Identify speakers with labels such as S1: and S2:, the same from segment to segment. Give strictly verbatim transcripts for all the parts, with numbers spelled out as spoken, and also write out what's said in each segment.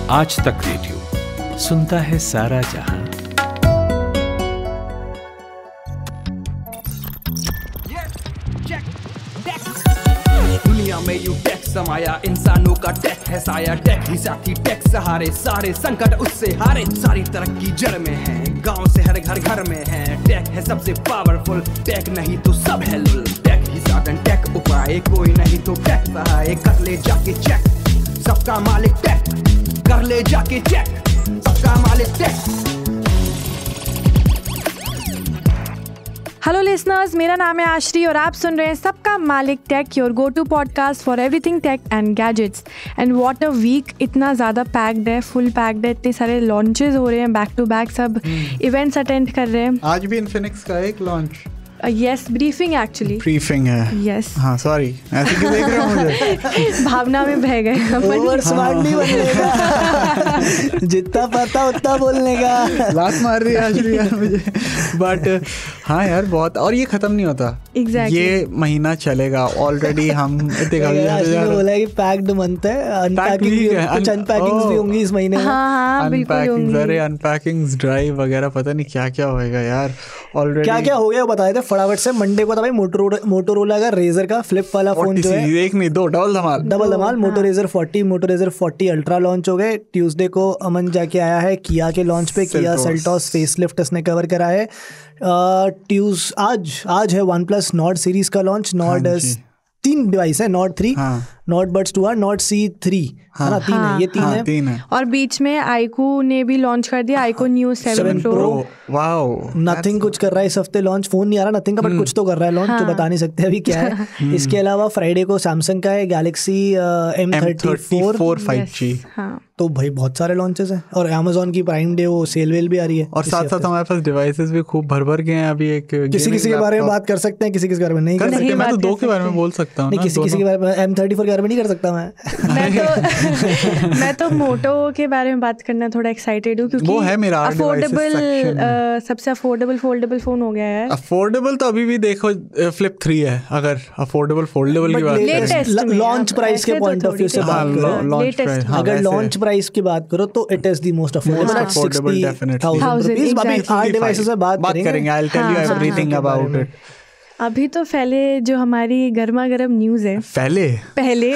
S1: आज तक रेडियो सुनता है सारा जहां।
S2: दुनिया में यू टेक समाया, इंसानों का टेक है साया। टेक ही साथी, टेक सहारे, सारे संकट उससे हारे। सारी तरक्की जड़ में है, गांव से हर घर घर में है। टेक है सबसे पावरफुल, टेक नहीं तो सब है लुल। टेक ही साधन, टेक उपाय, कोई नहीं तो टेक सहाय। कर ले जाके चेक, सबका मालिक टेक। कर ले जाके चेक, सबका मालिक टेक।
S3: हेलो लिसनर्स, मेरा नाम है आश्री और आप सुन रहे हैं सबका मालिक tech, your go to podcast for everything tech and gadgets. And what a week, इतना ज़्यादा पैक्ड है, फुल पैक्ड है। इतने सारे लॉन्चेस हो रहे हैं बैक टू बैक, सब इवेंट्स अटेंड कर रहे हैं।
S4: आज भी इन्फिनिक्स का एक launch,
S3: yes, briefing actually
S4: briefing है।
S3: यस,
S4: हाँ सॉरी, ऐसे क्यों देख रहे हो मुझे?
S3: भावना में बह गए।
S5: ओवर स्मार्ट नहीं बनने का, जितना पता उतना बोलने का।
S4: लात मार दी आज भी यार मुझे। बट हाँ यार बहुत, और ये खत्म नहीं होता।
S3: Exactly.
S4: ये महीना चलेगा ऑलरेडी। हम
S5: बोला है कि पैक्ड मंथ है, अनपैकिंग भी, कुछ अनपैकिंग्स भी होंगी इस महीने में।
S3: हाँ हाँ बिल्कुल होंगी।
S4: अरे अनपैकिंग्स ड्राइव वगैरह, पता नहीं क्या क्या होएगा यार ऑलरेडी।
S5: क्या क्या हो गया बताए थे फटाफट से। मंडे को था भाई मोटोरोला मोटोरोला का रेजर का फ्लिप वाला फोन जो है,
S4: एक नहीं दो, डबल धमाल
S5: डबल धमाल। Moto Razr forty, Moto Razr forty ultra launch हो गए। ट्यूसडे को अमन जाके आया है किया के लॉन्च पे। किया सेल्टॉस फेसलिफ्ट इसने कवर करा है। ट्यूज आज आज है वन प्लस नॉर्ड सीरीज का लॉन्च। नॉर्ड तीन डिवाइस है, Nord three, Nord buds two R, Nord C three, है ना, तीन है, ये तीन है, तीन है।
S3: और बीच में आईकू ने भी लॉन्च कर दिया, iQOO new seven pro.
S4: Wow,
S5: Nothing कुछ कर रहा है इस हफ्ते लॉन्च। फोन नहीं आ रहा नथिंग का, बट कुछ तो कर रहा है लॉन्च, जो बता नहीं सकते अभी क्या है। इसके अलावा फ्राइडे को सैमसंग का है Galaxy M thirty four five G. तो भाई बहुत सारे लॉन्चेस हैं। और अमेजोन की प्राइम डे वो सेल वेल भी आ रही है।
S4: और साथ साथ हमारे पास डिवाइसेस भी खूब भर भर के हैं अभी। एक
S5: किसी किसी के बारे में बात कर सकते हैं, किसी किसी के बारे में नहीं कर सकते।
S4: मैं तो दो के बारे में बोल सकता हूँ,
S5: किसी किसी के बारे में एम थर्टी फोर के बारे में नहीं कर सकता मैं।
S3: मैं तो मैं तो मोटो के बारे में बात करना थोड़ा एक्साइटेड हूँ, क्योंकि
S4: वो है मेरा
S3: अफोर्डेबल, सबसे अफोर्डेबल फोल्डेबल फोन हो गया है।
S4: अफोर्डेबल तो अभी भी देखो फ्लिप थ्री है, अगर अफोर्डेबल फोल्डेबल की बात
S5: करें, लॉन्च प्राइस के पॉइंट ऑफ व्यू से बात करो, अगर लॉन्च प्राइस की बात करो तो it is the most affordable at sixty thousand rupees. अभी आठ डिवाइसेस से बात करेंगे,
S4: I will tell you everything about it.
S3: अभी तो पहले जो हमारी गर्मा गर्म न्यूज है, पहले पहले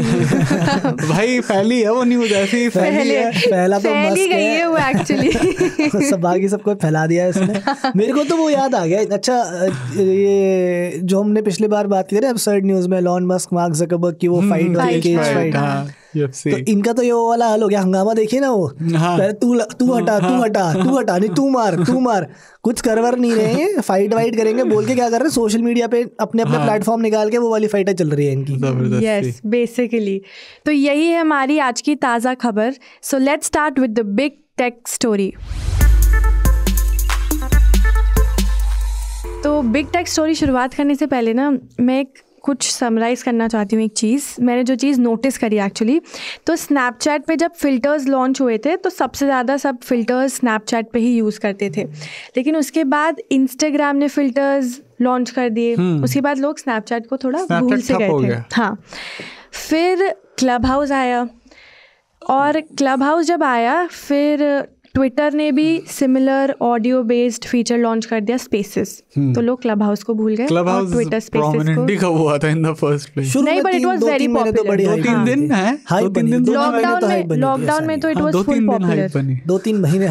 S4: भाई पहली है वो न्यूज, ऐसी ही
S3: पहले
S5: पहला तो
S3: मस्त गई है वो एक्चुअली।
S5: सब बाकी सबको फैला दिया इसने। मेरे को तो वो याद आ गया, अच्छा ये जो हमने पिछली बार बात की थी ना एब्सर्ड न्यूज में, एलन मस्क मार्क ज़करबर्ग की वो फाइट वाली केज फाइट, तो इनका तो ये वो वाला हल हो गया। हंगामा देखिए ना वो, पहले तू तू हटा तू हटा तू हटा नहीं तू मार तू मार, कुछ करवर नहीं रहे हैं, फाइट वाइट करेंगे बोल के क्या कर रहे हैं, सोशल मीडिया पे अपने अपने प्लेटफॉर्म निकाल के वो वाली फाइटें चल रही है इनकी।
S3: यस, बेसिकली तो यही है हमारी आज की ताज़ा खबर। So let's start with the big tech story. तो बिग टेक स्टोरी शुरुआत करने से पहले ना मैं एक कुछ समराइज़ करना चाहती हूँ। एक चीज़ मैंने जो चीज़ नोटिस करी एक्चुअली, तो स्नैपचैट पे जब फ़िल्टर्स लॉन्च हुए थे तो सबसे ज़्यादा सब फ़िल्टर्स स्नैपचैट पे ही यूज़ करते थे। लेकिन उसके बाद इंस्टाग्राम ने फ़िल्टर्स लॉन्च कर दिए, उसके बाद लोग स्नैपचैट को थोड़ा भूल से गए थे। हाँ, फिर क्लब हाउस आया, और क्लब हाउस जब आया फिर ट्विटर ने भी similar audio based feature launch कर दिया, स्पेसेस। तो लोग क्लब हाउस को भूल गए और ट्विटर स्पेसेस को।
S4: कब हुआ था इन द फर्स्ट प्लेस?
S3: नहीं, but it was very popular.
S4: दो तीन दिन है, दो तीन दिन
S3: लॉकडाउन में लॉकडाउन में तो इट वाज फुल पॉपुलर।
S5: दो तीन महीने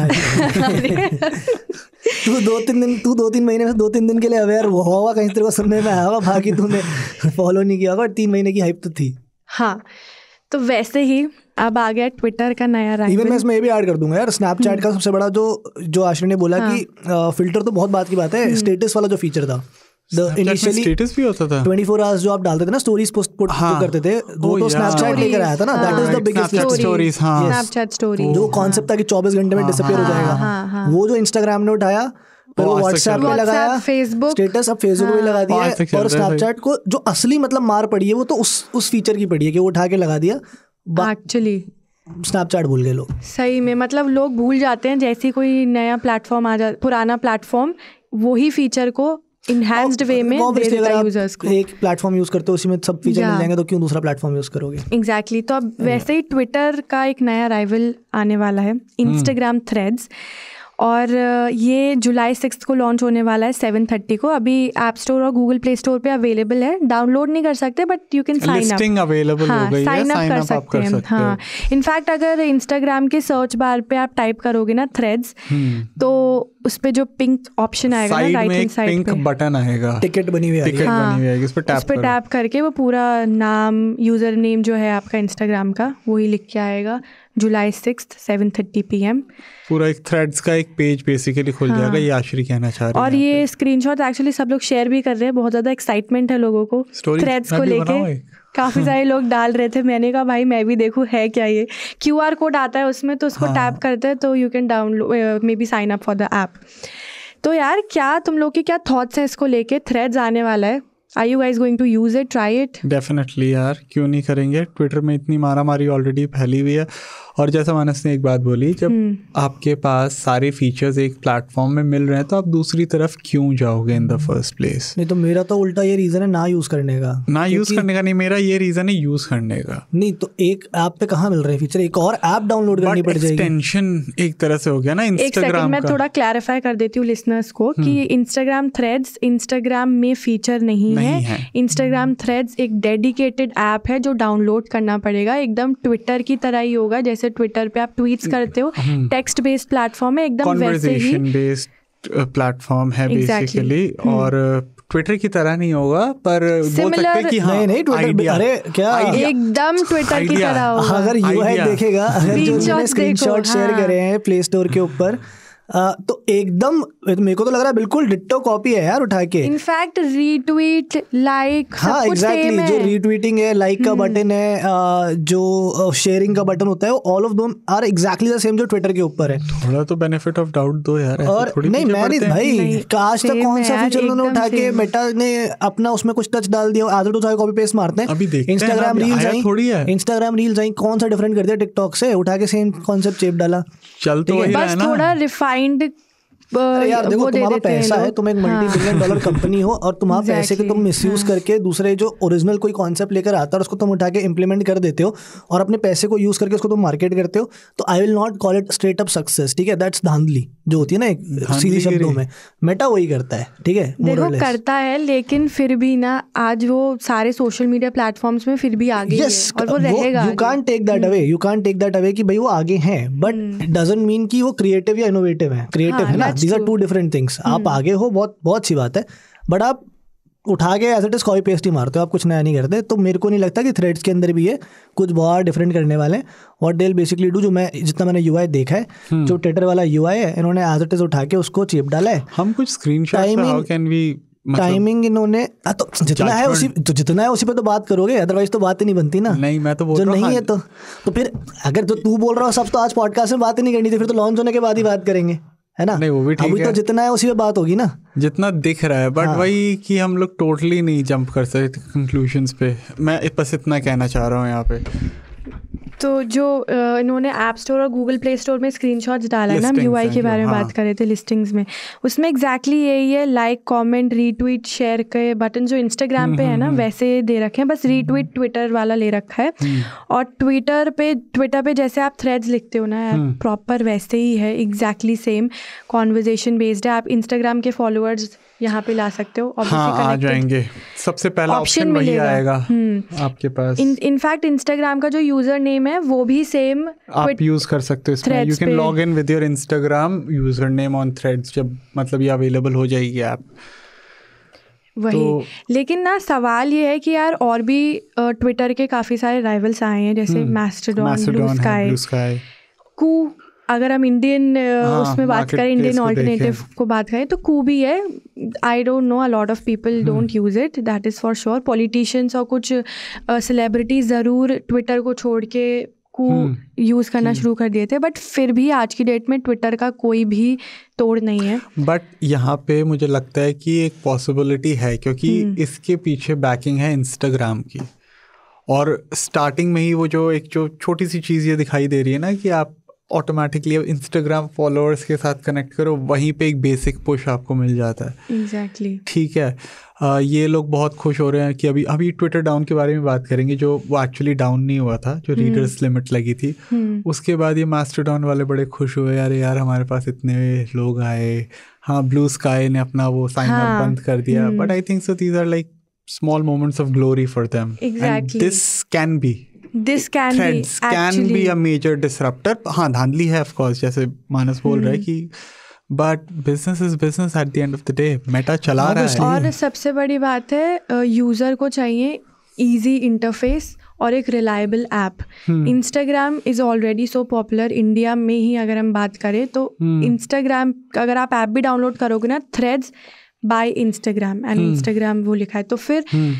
S5: तू दो तीन दिन तू दो तीन महीने में दो तीन दिन के लिए अवेयर हुआ होगा, कहीं तेरे को सुनने में आया होगा, बाकी तूने फॉलो नहीं किया होगा। तीन महीने की हाइप तो थी।
S3: हाँ, तो वैसे ही अब आ गया ट्विटर का नया राइवल।
S5: इवन मैं इसमें ये भी ऐड कर दूंगा यार, स्नैपचैट का सबसे बड़ा जो जो आश्रय ने बोला कि फिल्टर तो बहुत बात की बात है, स्टेटस वाला जो फीचर था, इनिशियली
S4: स्टेटस भी होता था
S5: ट्वेंटी फोर आवर्स जो आप डालते थे ना, स्टोरीज पोस्ट पुट करते थे, वो तो स्नैपचैट लेकर आया था ना। That is the biggest
S4: stories,
S3: Snapchat story,
S5: जो कॉन्सेप्ट था कि चौबीस घंटे में डिसअपीयर हो जाएगा, वो जो इंस्टाग्राम ने उठाया, फिर वो व्हाट्सएप पे लगाया,
S3: फेसबुक
S5: स्टेटस अब फेसबुक पे लगा दिया है। और स्नैपचैट को जो असली मतलब मार पड़ी है वो तो उस उस फीचर की पड़ी है कि वो उठा के लगा दिया।
S3: एक्चुअली
S5: स्नैपचैट भूल गए लोग,
S3: सही में, मतलब लोग भूल जाते हैं जैसे कोई नया प्लेटफॉर्म आ जा, पुराना प्लेटफॉर्म वही फीचर को इनहैंस्ड वे में दे देता है यूजर्स को।
S5: एक प्लेटफॉर्म यूज करते हो उसी में सब फीचर मिल जाएंगे तो क्यों दूसरा प्लेटफॉर्म यूज करोगे।
S3: Exactly exactly. तो अब वैसे ही ट्विटर का एक नया राइवल आने वाला है, इंस्टाग्राम थ्रेड्स, और ये जुलाई सिक्स को लॉन्च होने वाला है सेवन थर्टी को। अभी ऐप स्टोर और गूगल प्ले स्टोर पे अवेलेबल है, डाउनलोड नहीं कर सकते but you can sign up,
S4: available हो गई है,
S3: साइन अप कर सकते हैं। हाँ, इनफैक्ट अगर इंस्टाग्राम के सर्च बार पे आप टाइप करोगे ना थ्रेड्स, तो उस पे जो पिंक ऑप्शन आएगा ना राइट हैंड साइड पे,
S4: पिंक बटन आएगा,
S5: टिकट बनी हुई है,
S4: टिकट बनी हुई है, इस पे टैप
S3: पे टैप करके वो पूरा नाम, यूजर नेम जो है आपका इंस्टाग्राम का वही लिख के आएगा। July six seven thirty P M
S4: पूरा एक थ्रेड्स का एक पेज बेसिकली खुल हाँ. जाएगा, ये आश्री कहना चाह रही है।
S3: और ये स्क्रीनशॉट एक्चुअली सब लोग शेयर भी कर रहे हैं, बहुत ज़्यादा एक्साइटमेंट है लोगों को थ्रेड्स को लेके। काफ़ी सारे लोग डाल रहे थे, मैंने कहा भाई मैं भी देखूँ है क्या ये। क्यू आर कोड आता है उसमें, तो उसको टैप करते हैं तो you can download maybe sign up for the app. तो यार क्या तुम लोग के क्या थॉट्स हैं इसको लेके? थ्रेड्स आने वाला है, are you guys going to use it, try it?
S4: Definitely यार, क्यों नहीं करेंगे। ट्विटर में इतनी मारा मारी ऑलरेडी फैली हुई है, और जैसा मानस ने एक बात बोली, जब hmm. आपके पास सारे फीचर्स एक प्लेटफॉर्म में मिल रहे हैं तो आप दूसरी तरफ क्यों जाओगे इन द फर्स्ट प्लेस?
S5: नहीं तो मेरा तो उल्टा ये रीज़न है ना यूज़ करने का।
S4: ना यूज़ करने का नहीं, मेरा ये रीज़न है यूज़ करने का।
S5: नहीं तो एक ऐप पे कहाँ मिल रहे हैं फीचर, एक और ऐप डाउनलोड करनी पड़ जाएगी।
S4: एक्सटेंशन एक तरह से हो गया ना इंस्टाग्राम का।
S3: मैं थोड़ा क्लैरिफाई कर देती हूँ लिसनर्स को कि इंस्टाग्राम थ्रेड्स इंस्टाग्राम में फीचर नहीं है। इंस्टाग्राम थ्रेड्स एक डेडिकेटेड ऐप है जो डाउनलोड करना पड़ेगा, एकदम ट्विटर की तरह ही होगा। जैसे ट्विटर पे आप ट्वीट्स करते हो, टेक्स्ट बेस्ड प्लेटफॉर्म है, एकदम वैसे ही
S4: कन्वर्सेशन बेस्ड प्लेटफॉर्म है बेसिकली। और ट्विटर की तरह नहीं होगा पर बोल सकते हैं कि हाँ,
S5: नहीं नहीं ट्विटर, अरे क्या
S3: एकदम ट्विटर की तरह होगा।
S5: अगर यूआई देखेगा, अगर जो स्क्रीनशॉट शेयर करे हैं प्ले स्टोर के ऊपर, Uh, तो एकदम मेरे को तो लग रहा है बिल्कुल डिट्टो कॉपी है यार उठा के।
S3: इनफैक्ट रीट्वीट, लाइक,
S5: हाँ एग्जैक्टली, जो रीट्वीटिंग है, लाइक का बटन है, uh, जो शेयरिंग का बटन होता है, all of them are exactly the same जो ट्विटर के ऊपर है।
S4: थोड़ा तो बेनिफिट ऑफ डाउट दो यार।
S5: और नहीं मैंने भाई आज तक कौन सा फीचर उन्होंने उठा के, मेटा ने अपना उसमें कुछ टच डाल दिया, आधे तो सारे कॉपी पेस्ट मारते हैं।
S4: अभी देखते हैं
S5: इंस्टाग्राम रील्स आई,
S4: थोड़ी है
S5: इंस्टाग्राम रील्स आई, कौन सा डिफरेंट कर दिया टिकटॉक से, उठा के सेम कॉन्सेप्ट चेप डाला।
S4: चल तो वही
S3: बस थोड़ा रिफाइंड।
S5: अरे यार देखो, तुम्हारा पैसा है, तुम एक मल्टी बिलियन डॉलर कंपनी हो, और तुम्हारे पैसे के तुम मिसयूज करके दूसरे जो ओरिजिनल कोई कॉन्सेप्ट लेकर आता है उसको तुम उठा के इम्प्लीमेंट कर देते हो, और अपने पैसे को यूज करके उसको तुम मार्केट करते हो, तो I will not call it straight up success. ठीक है, दैट्स धांधली जो होती है ना एक सीधी शब्दों में। मेटा वही करता है, ठीक है,
S3: देखो करता है, लेकिन फिर भी ना आज वो सारे सोशल मीडिया प्लेटफॉर्म्स में फिर भी आगे है और वो रहेगा।
S5: You can't take that away, you can't take that away कि भाई वो आगे हैं, बट इट डजंट मीन कि वो क्रिएटिव या इनोवेटिव है। क्रिएटिव है ना, these are two different things. आप आगे हो, बहुत बहुत अच्छी बात है, बट आप उठा के as it is copy paste ही मारते हो, आप कुछ नया नहीं करते। तो मेरे को नहीं लगता कि थ्रेड्स के अंदर भी है कुछ बहुत डिफरेंट करने वाले हैं। What they will basically do, जो मैं जितना मैंने यूआई देखा है, जो ट्विटर वाला यूआई है, इन्होंने एज इट इज उठा के उसको चिप डाला है।
S4: हम कुछ screenshots how can we
S5: timing इन्होंने तो जितना है उसी तो जितना है उसी पे तो बात करोगे, अदरवाइज तो बात ही नहीं बनती ना।
S4: नहीं मैं तो बोल
S5: जो
S4: रहा
S5: नहीं है तो तो फिर अगर जो तू बोल रहा हो सब, तो आज पॉडकास्ट में बात ही नहीं करनी थी, फिर तो लॉन्च होने के बाद ही बात करेंगे, है ना।
S4: नहीं वो भी ठीक
S5: अभी
S4: है,
S5: तो जितना है उसी पे बात होगी ना,
S4: जितना दिख रहा है। बट हाँ। वही कि हम लोग टोटली नहीं जंप कर सकते कंक्लूजन्स पे। मैं बस इतना कहना चाह रहा हूँ यहाँ पे।
S3: तो जो इन्होंने ऐप स्टोर और गूगल प्ले स्टोर में स्क्रीनशॉट्स डाला है ना, हम यूआई के बारे में हाँ। बात कर रहे थे लिस्टिंग्स में, उसमें एग्जैक्टली यही है, लाइक, कमेंट, रीट्वीट, शेयर के बटन जो इंस्टाग्राम पे है ना वैसे दे रखे हैं, बस रीट्वीट ट्विटर वाला ले रखा है। और ट्विटर पे ट्विटर पे जैसे आप थ्रेड्स लिखते हो ना, प्रॉपर वैसे ही है, एग्जैक्टली सेम कॉन्वर्जेशन बेस्ड है। आप इंस्टाग्राम के फॉलोअर्स यहाँ पे ला सकते हो,
S4: हाँ, आ जाएंगे, सबसे पहला ऑप्शन वही आएगा आपके पास।
S3: इनफैक्ट इंस्टाग्राम का जो यूजर नेम है वो भी सेम
S4: आप यूज कर सकते हो इसमें। You can log in with your Instagram user name on Threads, जब मतलब ये अवेलेबल हो जाएगी ऐप
S3: वही तो, लेकिन ना सवाल ये है कि यार और भी ट्विटर के काफ़ी सारे राइवल्स आए हैं, जैसे मैस्टरडॉन, ब्लू स्काई, कू। अगर हम इंडियन हाँ, उसमें बात करें, इंडियन ऑल्टरनेटिव को बात करें, तो कू भी है। I don't know, a lot of people don't use it, that is for sure. Politicians और कुछ सेलिब्रिटीज़ ज़रूर ट्विटर को छोड़ के कू यूज़ करना शुरू कर दिए थे, बट फिर भी आज की डेट में ट्विटर का कोई भी तोड़ नहीं है।
S4: बट यहाँ पे मुझे लगता है कि एक पॉसिबिलिटी है, क्योंकि इसके पीछे बैकिंग है इंस्टाग्राम की, और स्टार्टिंग में ही वो जो एक जो छोटी सी चीज़ ये दिखाई दे रही है ना कि आप ऑटोमेटिकली अब इंस्टाग्राम फॉलोअर्स के साथ कनेक्ट करो, वहीं पे एक बेसिक पुश आपको मिल जाता है।
S3: एग्जैक्टली
S4: ठीक है। आ, ये लोग बहुत खुश हो रहे हैं कि अभी अभी ट्विटर डाउन के बारे में बात करेंगे, जो वो एक्चुअली डाउन नहीं हुआ था, जो रीडर्स लिमिट लगी थी। उसके बाद ये मास्टरडाउन वाले बड़े खुश हुए, यार यार हमारे पास इतने लोग आए। हाँ, ब्लू स्काई ने अपना वो साइन अप
S3: हाँ,
S4: बंद कर दिया, but I think so these are like small moments of glory for them, and this can be
S3: this can be
S4: can be a major disruptor. हाँ, धांधली है ऑफ कोर्स, जैसे मानस बोल रहा है कि but business is business at the end of the day. Meta चला रहा है।
S3: और सबसे बड़ी बात है, यूज़र को चाहिए इजी इंटरफेस और एक reliable app. Instagram is already so popular India में ही, अगर हम बात करें तो इंस्टाग्राम अगर आप ऐप भी डाउनलोड करोगे ना, Threads by Instagram and Instagram वो लिखा है, तो फिर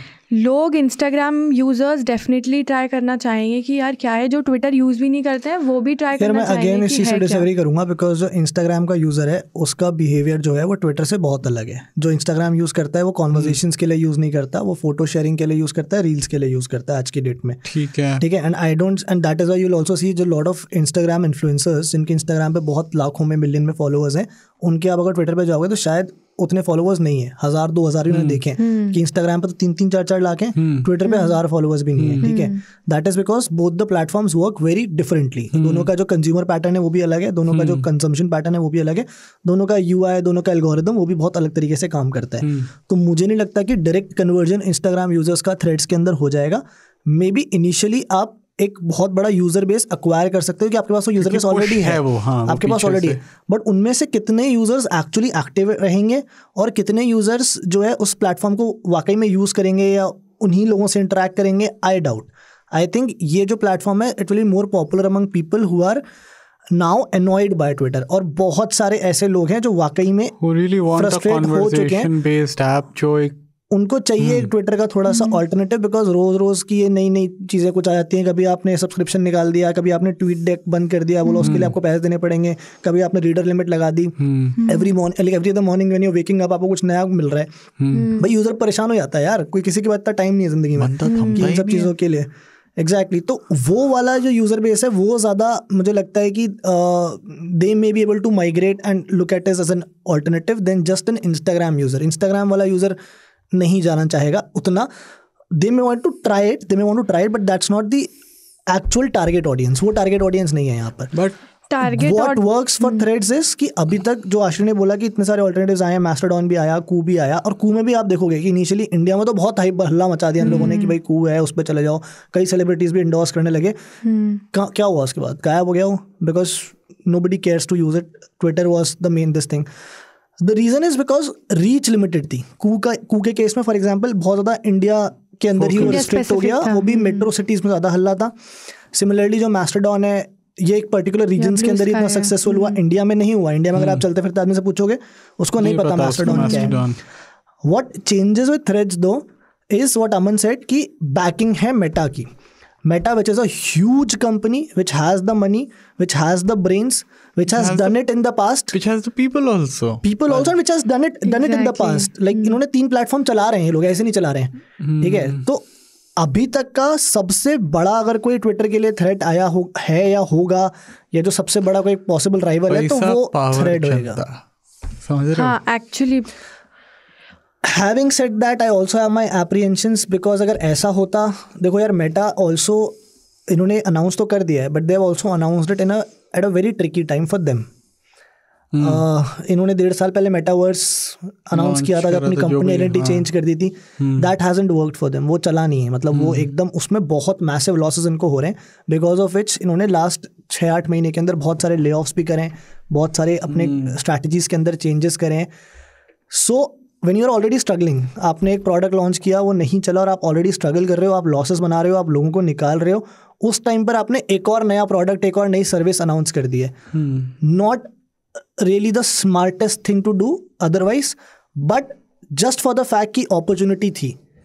S3: लोग इंस्टाग्राम यूजर्स डेफिनेटली ट्राई करना चाहेंगे कि यार क्या है, जो ट्विटर यूज़ भी नहीं करते हैं वो भी ट्राई करना चाहेंगे।
S5: मैं अगेन इस चीज़ से डिसएग्री करूंगा, बिकॉज जो इंस्टाग्राम का यूज़र है उसका बिहेवियर जो है वो ट्विटर से बहुत अलग है। जो इंस्टाग्राम यूज़ करता है वो कॉन्वर्जेशंस के लिए यूज़ नहीं करता, वो फोटो शेयरिंग के लिए यूज़ करता है, रील्स के लिए यूज़ करता है आज की डेट में।
S4: ठीक है
S5: ठीक है। And I don't and that is why you will also see जो लॉट ऑफ इंस्टाग्राम इन्फ्लुएंसर्स जिनके इंस्टाग्राम पे बहुत लाखों में मिलियन में फॉलोअर्स हैं, उनके आप अगर ट्विटर पे जाओगे तो शायद उतने फॉलोअर्स नहीं है, हज़ार दो हज़ार भी मैंने देखे हैं कि इंस्टाग्राम पे तो तीन तीन चार चार लाख हैं, ट्विटर पे हज़ार फॉलोअर्स भी नहीं है। ठीक है। That is because both the platforms work very differently. दोनों का जो कंज्यूमर पैटर्न है वो भी अलग है, दोनों का जो कंजम्पशन पैटर्न है वो भी अलग है, दोनों का यूआई, दोनों का एल्गोरिदम वो भी बहुत अलग तरीके से काम करता है। तो मुझे नहीं लगता कि डायरेक्ट कन्वर्जन इंस्टाग्राम यूजर्स का थ्रेड्स के अंदर हो जाएगा। मे बी इनिशियली आप एक बहुत बड़ा यूजर बेस अक्वायर कर सकते हो कि आपके पास वो यूजर बेस ऑलरेडी है, वो हाँ, आपके पास ऑलरेडी है, बट उनमें से कितने यूजर्स एक्चुअली एक्टिव रहेंगे और कितने यूजर्स जो है उस प्लेटफॉर्म को वाकई में यूज करेंगे या उन्हीं लोगों से इंटरेक्ट करेंगे, आई डाउट। आई थिंक ये जो प्लेटफॉर्म है it will be more popular among people who are now annoyed by Twitter, और बहुत सारे ऐसे लोग हैं जो वाकई में फ्रस्ट्रेट हो चुके हैं, उनको चाहिए एक ट्विटर का थोड़ा सा ऑल्टरनेटिव, बिकॉज रोज रोज की ये नई नई चीज़ें कुछ आ जाती हैं। कभी आपने सब्सक्रिप्शन निकाल दिया, कभी आपने ट्वीट डेक बंद कर दिया, बोलो उसके लिए आपको पैसे देने पड़ेंगे, कभी आपने रीडर लिमिट लगा दी, every morning every the morning when you waking up आपको कुछ नया मिल रहा है। भाई यूजर परेशान हो जाता है यार, कोई किसी के पास इतना टाइम नहीं है जिंदगी में इन सब चीज़ों के लिए। Exactly exactly. तो वो वाला जो यूज़र बेस है वो ज़्यादा मुझे लगता है कि they may be able to migrate and look at it as an alternative then just an Instagram user. Instagram वाला यूज़र नहीं जाना चाहेगा उतना। They may want to try it they may want to try it but that's not the actual target audience. वो target audience नहीं है यहाँ पर। But
S3: target
S5: what works for Threads is कि अभी तक जो आश्रय ने बोला कि इतने सारे ऑल्टरनेटिव्स आए हैं, मास्टरडॉन भी आया, कू भी आया, और कू में भी आप देखोगे कि इनिशियली इंडिया में तो बहुत हाइप हल्ला मचा दिया इन लोगों ने कि भाई कू है उस पर चले जाओ, कई सेलिब्रिटीज भी इंडोर्स करने लगे। क्या हुआ उसके बाद? गायब हो गया वो, because nobody cares to use it. Twitter was the main this thing. The reason is because reach limited थी। कू का कू के केस में फॉर एग्जांपल बहुत ज़्यादा इंडिया के अंदर ही वो रिस्ट्रिक्ट हो गया, वो भी मेट्रो सिटीज़ में ज़्यादा हल्ला था। सिमिलरली जो मास्टरडॉन है ये एक पर्टिकुलर रीजन्स के अंदर इतना सक्सेसफुल हुआ, इंडिया में नहीं हुआ। इंडिया में अगर आप चलते फिरते आदमी से पूछोगे उसको नहीं पता मास्टरडॉन क्या है। What changes with Threads though is what Aman said कि बैकिंग है मेटा की। Meta, which is a huge company, which has the money, which has the brains, which has, has done the, it in the past,
S4: which has the people also,
S5: people also, and which has done it, exactly. done it in the past. Like hmm. इन्होंने तीन platform चला रहे हैं, लोग ऐसे नहीं चला रहे हैं, hmm. ठीक है। तो अभी तक का सबसे बड़ा अगर कोई ट्विटर के लिए थ्रेट आया हो है या होगा, या जो सबसे बड़ा कोई पॉसिबल राइवल है, तो वो थ्रेट होगा।
S4: समझ रहे हो?
S3: हाँ, actually
S5: Having said that, I also have my apprehensions because अगर ऐसा होता, देखो यार मेटा also इन्होंने अनाउंस तो कर दिया है, but they have also announced it in a at a very tricky time for them. hmm. uh, इन्होंने डेढ़ साल पहले मेटावर्स अनाउंस किया था, जब अपनी कंपनी आइडेंटिटी चेंज कर दी थी। That hasn't worked for them, वो चला नहीं है, मतलब hmm. वो एकदम उसमें बहुत मैसिव लॉसेस इनको हो रहे हैं, बिकॉज ऑफ विच इन्होंने लास्ट छः आठ महीने के अंदर बहुत सारे ले ऑफ्स भी करें, बहुत सारे अपने स्ट्रैटेजीज hmm. के अंदर चेंजेस करें। सो When you're already struggling, आपने एक प्रोडक्ट लॉन्च किया, वो नहीं चला और आप ऑलरेडी स्ट्रगल कर रहे हो, आप लॉसेस बना रहे हो, आप लोगों को निकाल रहे हो, उस टाइम पर आपने एक और नया प्रोडक्ट, एक और नई सर्विस अनाउंस कर दी है। Not really the smartest thing to do otherwise, but just for the fact की अपॉर्चुनिटी थी,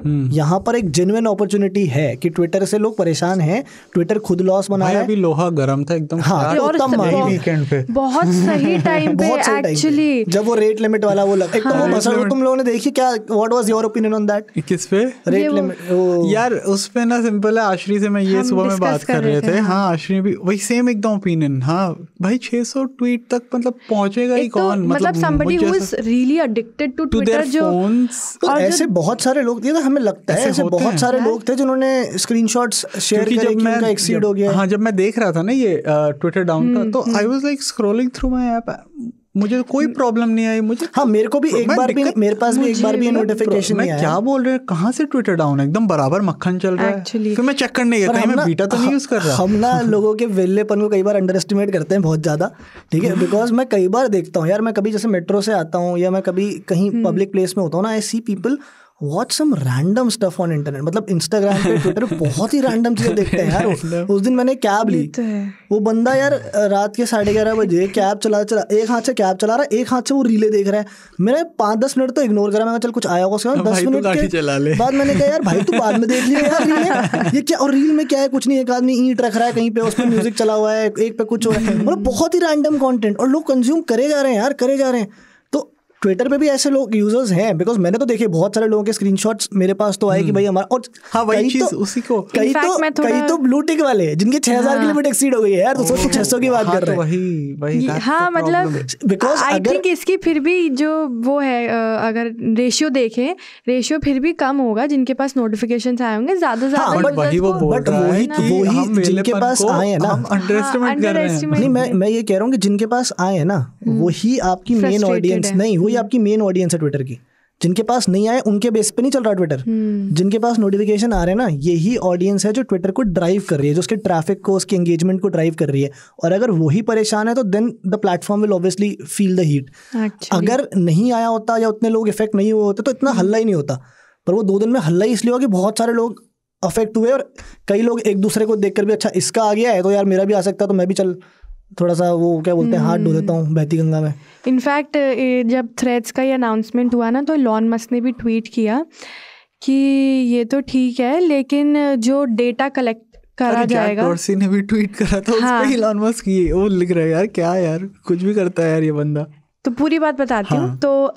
S5: यहाँ पर एक जेन्युइन अपॉर्चुनिटी है कि ट्विटर से लोग परेशान हैं, ट्विटर खुद लॉस बना रहा है।
S4: अभी लोहा गर्म था एकदम।
S5: हाँ,
S3: और
S4: वीकेंड पे
S3: बहुत सही टाइम पे एक्चुअली,
S5: जब वो रेट लिमिट वाला वो लगा, एक तो वो मसला वो तुम लोगों ने देखी क्या, what was your opinion on that?
S4: किस पे?
S5: रेट लिमिट
S4: यार उस पे ना सिंपल है, आश्री से मैं ये सुबह में बात कर रहे थे। हाँ, आश्री भी वही सेम एकदम ओपिनियन। हाँ भाई, छह सौ ट्वीट तक मतलब पहुंचेगा ही कौन?
S3: मतलब somebody who is really addicted to Twitter, जो
S5: और ऐसे बहुत सारे लोग थे, हमें लगता है ऐसे बहुत सारे लोग थे जिन्होंने स्क्रीनशॉट्स शेयर करे कि उनका एक्सीड हो गया।
S4: हाँ, जब मैं देख रहा था ना ये ट्विटर डाउन का, तो I was like scrolling through my app, मुझे कोई प्रॉब्लम नहीं आई मुझे।
S5: हाँ, मेरे को भी एक बार भी, मेरे पास भी एक बार भी नोटिफिकेशन नहीं आया।
S4: क्या बोल रहे हैं, कहाँ से ट्विटर डाउन है? एकदम बराबर मक्खन चल रहा है। फिर मैं चेक करने गया, कहीं मैं बीटा तो नहीं यूज कर रहा।
S5: हम ना लोगों के वेल्लेपन को कई बार अंडर एस्टिमेट करते हैं बहुत ज्यादा, ठीक है। बिकॉज मैं कई बार देखता हूँ यार, मैं कभी जैसे मेट्रो से आता हूँ या मैं कभी कहीं पब्लिक प्लेस में होता हूँ ना, I see people what some random stuff on internet. मतलब इंस्टाग्राम पे, ट्विटर पे बहुत ही रैंडम चीजें देखते हैं यार। उस दिन मैंने कैब ली, वो बंदा यार रात के साढ़े ग्यारह बजे कैब चला चला एक हाथ से कैब चला रहा है, एक हाथ से वो रीले देख रहा है। मैंने पाँच दस मिनट तो इग्नोर करा, मैं चल कुछ आया होगा। दस मिनट के बाद मैंने कहा यार भाई तू बाद में देख लिया यार रील, ये क्या, और रील में क्या है, कुछ नहीं, एक आदमी ईंट रख रहा है कहीं पे, उस पर म्यूजिक चला हुआ है, एक पे कुछ हो रहा है। मतलब बहुत ही रैंडम कंटेंट, और लोग कंज्यूम करे जा रहे हैं यार, करे जा रहे हैं। तो ट्विटर पे भी ऐसे लोग यूजर्स हैं, बिकॉज मैंने तो देखे बहुत सारे लोगों के स्क्रीनशॉट्स मेरे पास तो आए कि भाई हमारा, और
S4: हाँ वही चीज तो, उसी को
S5: कई तो कई तो ब्लू टिक वाले जिनके छह हजार की लिमिट एक्सीड हो गई है यार, तो सोचो छह सौ की बात कर रहे हैं।
S4: वही वही
S3: हाँ, मतलब
S5: बिकॉज
S3: आई थिंक इसकी फिर भी जो वो है, अगर रेशियो देखें, रेशियो फिर भी कम होगा जिनके पास नोटिफिकेशंस आए होंगे ज्यादा ज्यादा।
S4: बट वही वो बोल रहा है कि
S5: वही जिनके पास आए हैं ना,
S4: हम अंडरएस्टिमेट कर रहे हैं।
S5: नहीं, मैं मैं ये कह रहा हूँ कि जिनके पास आए हैं ना, वही आपकी मेन ऑडियंस नहीं, वही आपकी मेन ऑडियंस है ट्विटर की। जिनके पास नहीं आए उनके बेस पे नहीं चल रहा ट्विटर। जिनके पास नोटिफिकेशन आ रहे हैं ना, यही ऑडियंस है जो ट्विटर को ड्राइव कर रही है, जो उसके ट्रैफिक को, उसके एंगेजमेंट को ड्राइव कर रही है। और अगर वही परेशान है तो then the platform will obviously feel the heat. अगर नहीं आया होता या उतने लोग इफेक्ट नहीं हुए होते तो इतना हल्ला ही नहीं होता। पर वो दो दिन में हल्ला ही इसलिए हुआ कि बहुत सारे लोग अफेक्ट हुए, और कई लोग एक दूसरे को देखकर भी, अच्छा इसका आ गया है तो यार मेरा भी आ सकता है, तो मैं भी चल थोड़ा सा वो क्या बोलते हैं, हाथ धो देता हूँ बहती गंगा में।
S3: इनफैक्ट जब थ्रेड्स का ये अनाउंसमेंट हुआ ना, तो इलॉन मस्क ने भी ट्वीट किया कि ये तो ठीक है, लेकिन जो डेटा कलेक्ट करा जाएगा।
S4: डॉर्सी ने भी ट्वीट करा था, हाँ। उस पे इलॉन मस्क ये वो लिख रहा है यार, क्या यार कुछ भी करता है यार ये बंदा।
S3: तो पूरी बात बताती हूँ। हाँ।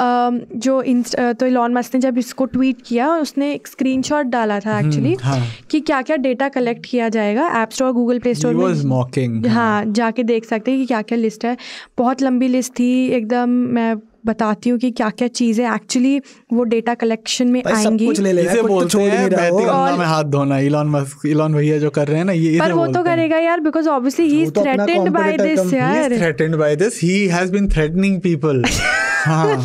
S3: तो जो इंस्ट तो इलॉन मस्क ने जब इसको ट्वीट किया, उसने एक स्क्रीनशॉट डाला था एक्चुअली, हाँ। कि क्या क्या डेटा कलेक्ट किया जाएगा App Store, Google Play Store में। हाँ, जाके देख सकते हैं कि क्या क्या लिस्ट है। बहुत लंबी लिस्ट थी एकदम। मैं बताती हूँ कि क्या क्या चीज़ें एक्चुअली वो डेटा कलेक्शन में आएंगी।
S4: इसे बोलते हैं बहती गंगा में हाथ धोना। इलॉन मस्क, इलॉन भैया जो कर रहे हैं ना ये,
S3: पर वो तो करेगा यार, because obviously he is threatened by this यार।
S4: He is threatened by this, he has been threatening people. हाँ,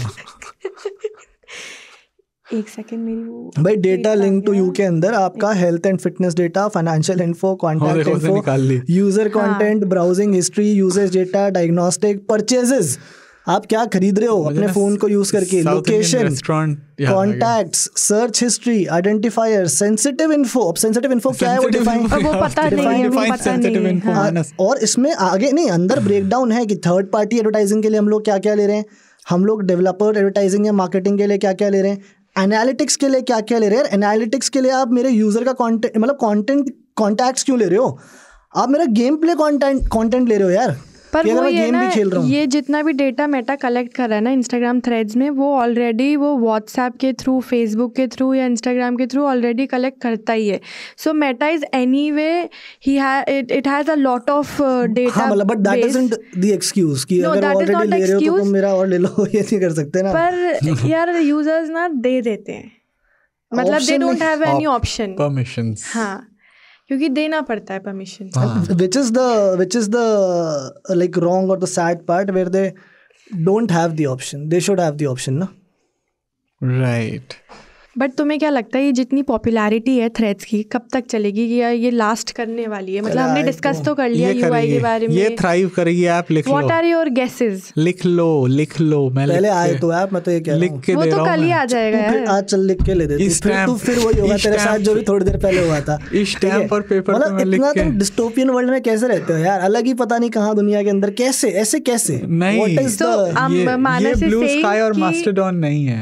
S3: एक सेकंड मेरी वो
S5: भाई, डेटा लिंक टू यू के अंदर आपका health and fitness data, financial info, contact info, user content, browsing history, usage data, diagnostic, purchases, आप क्या खरीद रहे हो अपने फोन को यूज करके, location, contacts, search history, identifier, sensitive info. अब सेंसिटिव इन्फो क्या है वो डिफाइन,
S3: वो पता नहीं है, वो पता नहीं है।
S5: और इसमें आगे नहीं, अंदर ब्रेकडाउन है कि थर्ड पार्टी एडवर्टाइजिंग के लिए हम लोग क्या क्या ले रहे हैं, हम लोग डेवलपर एडवर्टाइजिंग या मार्केटिंग के लिए क्या क्या ले रहे हैं, एनालिटिक्स के लिए क्या क्या ले रहे हैं। एनालिटिक्स के लिए आप मेरे यूजर का कॉन्टेंट, मतलब कॉन्टेंट कॉन्टैक्ट्स क्यों ले रहे हो, आप मेरा गेम प्ले कॉन्टेंट कॉन्टेंट ले रहे हो यार।
S3: पर वो ये ना, ये जितना भी डेटा मेटा कलेक्ट कर रहा है ना इंस्टाग्राम थ्रेड्स में, वो ऑलरेडी वो व्हाट्सएप के थ्रू, फेसबुक के थ्रू या इंस्टाग्राम के थ्रू ऑलरेडी कलेक्ट करता ही है। So Meta is anyway, he it it has a lot of data.
S5: हां, मतलब but that isn't the excuse कि अगर ऑलरेडी ले रहे हो तो मेरा और ले लो, ये नहीं कर सकते ना।
S3: पर यार यूजर्स ना दे देते हैं, मतलब they don't have any option,
S4: permissions.
S3: हाँ, क्योंकि देना पड़ता है permission.
S5: which is the which is the like wrong or the sad part where they don't have the option, they should have the option ना।
S4: right।
S3: बट तुम्हें क्या लगता है ये जितनी पॉपुलैरिटी है थ्रेड्स की, कब तक चलेगी, या ये लास्ट करने वाली है? मतलब हमने डिस्कस तो कर लिया यूआई के बारे में,
S4: ये थ्राइव करेगी ऐप। लिख लो,
S3: व्हाट आर योर गेसेस?
S4: लिख लो लिख लो मैं
S5: पहले आए तो ऐप, मैं तो ये कह रहा हूं
S3: वो तो कल ही आ जाएगा यार।
S5: आज चल लिख के ले दे फिर तू, फिर वही होगा तेरे साथ जो भी थोड़ी देर पहले हुआ था।
S4: इस स्टैम्प और पेपर पे मैं लिख के।
S5: इतना तुम डिस्टोपियन वर्ल्ड में कैसे रहते हो यार, अलग ही पता नहीं कहां दुनिया के अंदर, कैसे ऐसे कैसे?
S4: नहीं,
S5: व्हाट इज द
S4: ये ब्लू स्काई और मास्टरडॉन नहीं है,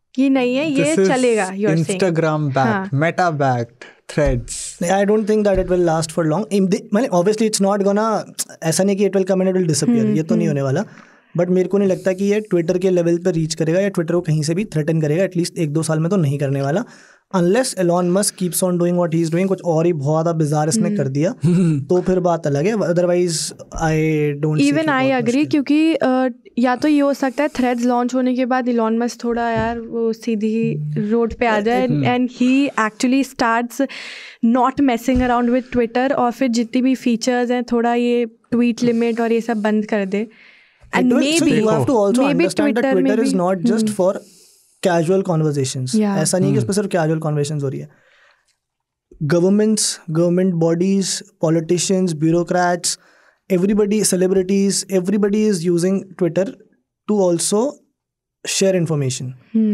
S3: कि नहीं है ये चलेगा.
S4: Instagram backed, Meta backed, Threads.
S5: I don't think that it will last for long. मतलब obviously it's not gonna, ऐसा नहीं कि it will come and it will disappear. ये तो नहीं होने वाला. बट मेरे को नहीं लगता कि ये ट्विटर के लेवल पर रीच करेगा या ट्विटर को कहीं से भी थ्रेटन करेगा. एटलीस्ट एक दो साल में तो नहीं करने वाला, unless Elon Musk keeps on doing what he is doing. कुछ और ही बहुत ज़्यादा बिजार इसने कर दिया तो फिर बात अलग है. Otherwise I don't
S3: even I agree, क्योंकि uh, या तो ये हो सकता है थ्रेड्स लॉन्च होने के बाद एलॉन मस्क थोड़ा यार वो सीधी रोड पे आ जाए and he actually starts not messing around with Twitter, और फिर जितनी भी फीचर्स हैं थोड़ा ये ट्वीट लिमिट और ये सब बंद कर दे. And maybe,
S5: so you have to also
S3: maybe
S5: understand
S3: Twitter,
S5: that Twitter
S3: maybe,
S5: is not just
S3: hmm.
S5: for casual conversations.
S3: Yeah.
S5: ऐसा नहीं कि उस पर सिर्फ casual conversations हो रही है. Governments, government bodies, politicians, bureaucrats, everybody, celebrities, everybody is using Twitter to also share information.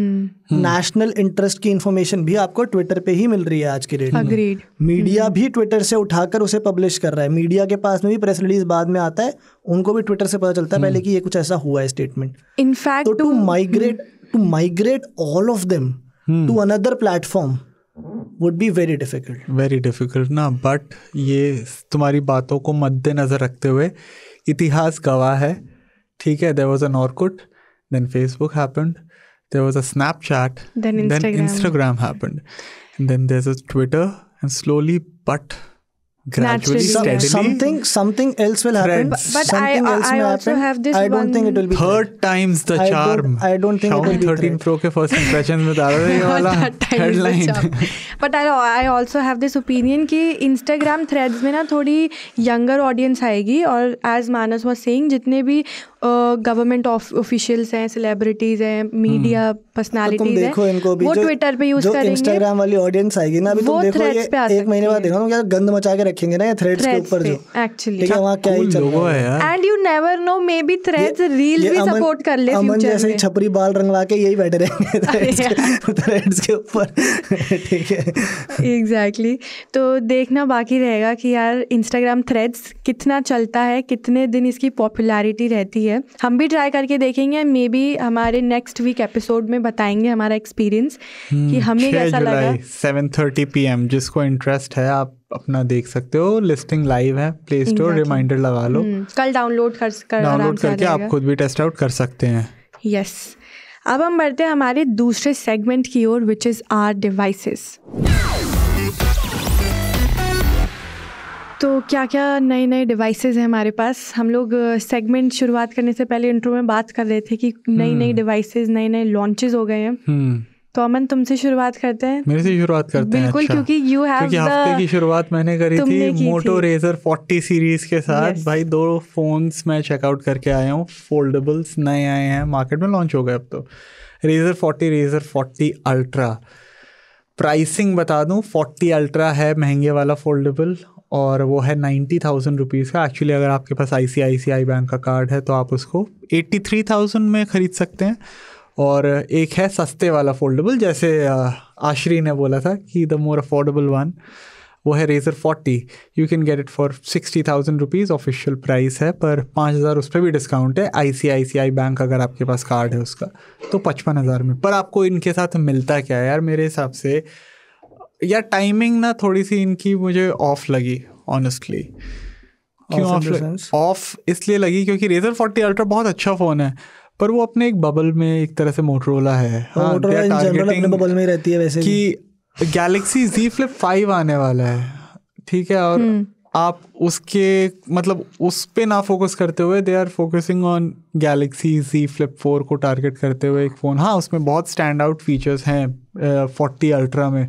S5: National interest की इन्फॉर्मेशन भी आपको ट्विटर पे ही मिल रही है आज की डेट में. मीडिया भी ट्विटर से उठाकर उसे पब्लिश कर रहा है. मीडिया के पास में भी प्रेस रिलीज बाद में आता है, उनको भी ट्विटर से पता चलता है पहले कि ये कुछ ऐसा हुआ है statement.
S3: In fact
S5: to migrate to migrate all of them to another platform would be very difficult.
S4: Very difficult ना. बट ये तुम्हारी बातों को मद्देनजर रखते हुए इतिहास गवाह है, ठीक है. There was an Orkut, then Facebook happened, there was a Snapchat,
S3: then Instagram,
S4: then Instagram happened, and then there's a Twitter, and slowly but gradually, steadily,
S5: something something else will happen.
S3: But, but I, I also happen. have this
S5: I don't
S3: one
S5: think it will be
S4: third
S5: thread.
S4: times the
S5: I
S4: charm.
S5: Don't, I don't think
S4: Xiaomi
S5: it will be
S4: thirteen
S5: thread.
S4: Pro के first impressions में डाल रहे ये वाला headline.
S3: But I I also have this opinion कि Instagram threads में ना थोड़ी younger audience आएगी, और as Manas was saying जितने भी गवर्नमेंट ऑफिशियल्स हैं, सेलिब्रिटीज हैं, मीडिया पर्सनालिटीज हैं, वो ट्विटर पे यूज करेंगे.
S5: इंस्टाग्राम वाली ऑडियंस आएगी ना, अभी तुम देखो ये एक महीने बाद देखो क्या गंद मचा के रखेंगे ना थ्रेड्स के ऊपर जो
S3: एक्चुअली,
S5: ठीक है, वहाँ क्या ही चल रहा है यार.
S3: And you never know, maybe Threads reels भी सपोर्ट कर ले फ्यूचर में.
S5: जैसे ही छपरी बाल रंगवा के यही बैठे रहेंगे थ्रेड्स के ऊपर, ठीक है.
S3: एग्जैक्टली. तो देखना बाकी रहेगा कि यार इंस्टाग्राम थ्रेड्स कितना चलता है, कितने दिन इसकी पॉपुलैरिटी रहती है. हम भी ट्राई करके देखेंगे, मे बी हमारे नेक्स्ट वीक एपिसोड में बताएंगे हमारा एक्सपीरियंस कि हमें कैसा लगा.
S4: सेवन थर्टी पी एम जिसको इंटरेस्ट है आप अपना देख सकते हो. लिस्टिंग लाइव है, प्ले स्टोर, रिमाइंडर लगा लो,
S3: कल डाउनलोड कर
S4: डाउनलोड करके आप खुद भी टेस्ट आउट कर सकते हैं.
S3: यस. अब हम बढ़ते हैं हमारे दूसरे सेगमेंट की ओर, विच इज़ आवर डिवाइसेस. तो क्या क्या नए नए डिवाइसेस हैं हमारे पास. हम लोग सेगमेंट शुरुआत करने से पहले इंट्रो में बात कर रहे थे कि नई नई डिवाइसेस, नए नए लॉन्चेस हो गए हैं. तो अमन तुमसे शुरुआत करते हैं.
S4: मेरे से शुरुआत करते हैं.
S3: बिल्कुल. अच्छा. क्योंकि यू हैव
S4: क्योंकि हफ्ते की शुरुआत मैंने करी थी मोटो रेजर फोर्टी सीरीज के साथ. yes. भाई दो फोन्स मैं चेकआउट करके आया हूँ. फोल्डेबल्स नए आए हैं, मार्केट में लॉन्च हो गए अब तो. Razr forty, Razr forty ultra. Pricing बता दूँ, फोर्टी अल्ट्रा है महंगे वाला फोल्डेबल, और वो है नाइन्टी थाउजेंड रुपीज़ का. एक्चुअली अगर आपके पास आई सी आई सी आई बैंक का कार्ड है तो आप उसको एट्टी थ्री थाउजेंड में ख़रीद सकते हैं. और एक है सस्ते वाला फोल्डेबल, जैसे आश्री ने बोला था कि द मोर अफोर्डेबल वन, वो है Razr forty. You can get it for sixty thousand rupees. Official price है, पर पाँच हज़ार उस पर भी डिस्काउंट है. आई सी आई सी आई बैंक अगर आपके पास कार्ड है उसका तो पचपन हज़ार में. पर आपको इनके साथ मिलता क्या है यार, मेरे हिसाब से यार टाइमिंग ना थोड़ी सी इनकी मुझे ऑफ लगी ऑनेस्टली. क्यों ऑफ ऑफ इसलिए लगी क्योंकि रेजर फोर्टी अल्ट्रा बहुत अच्छा फ़ोन है, पर वो अपने एक बबल में एक तरह से मोटरोला है. हाँ,
S5: बबल में रहती है वैसे
S4: कि गैलेक्सी Z Flip फाइव आने वाला है, ठीक है, और आप उसके मतलब उस पे ना फोकस करते हुए they are focusing on Galaxy Z Flip four को टारगेट करते हुए एक फ़ोन. हाँ, उसमें बहुत स्टैंड आउट फीचर्स हैं फोर्टी अल्ट्रा में,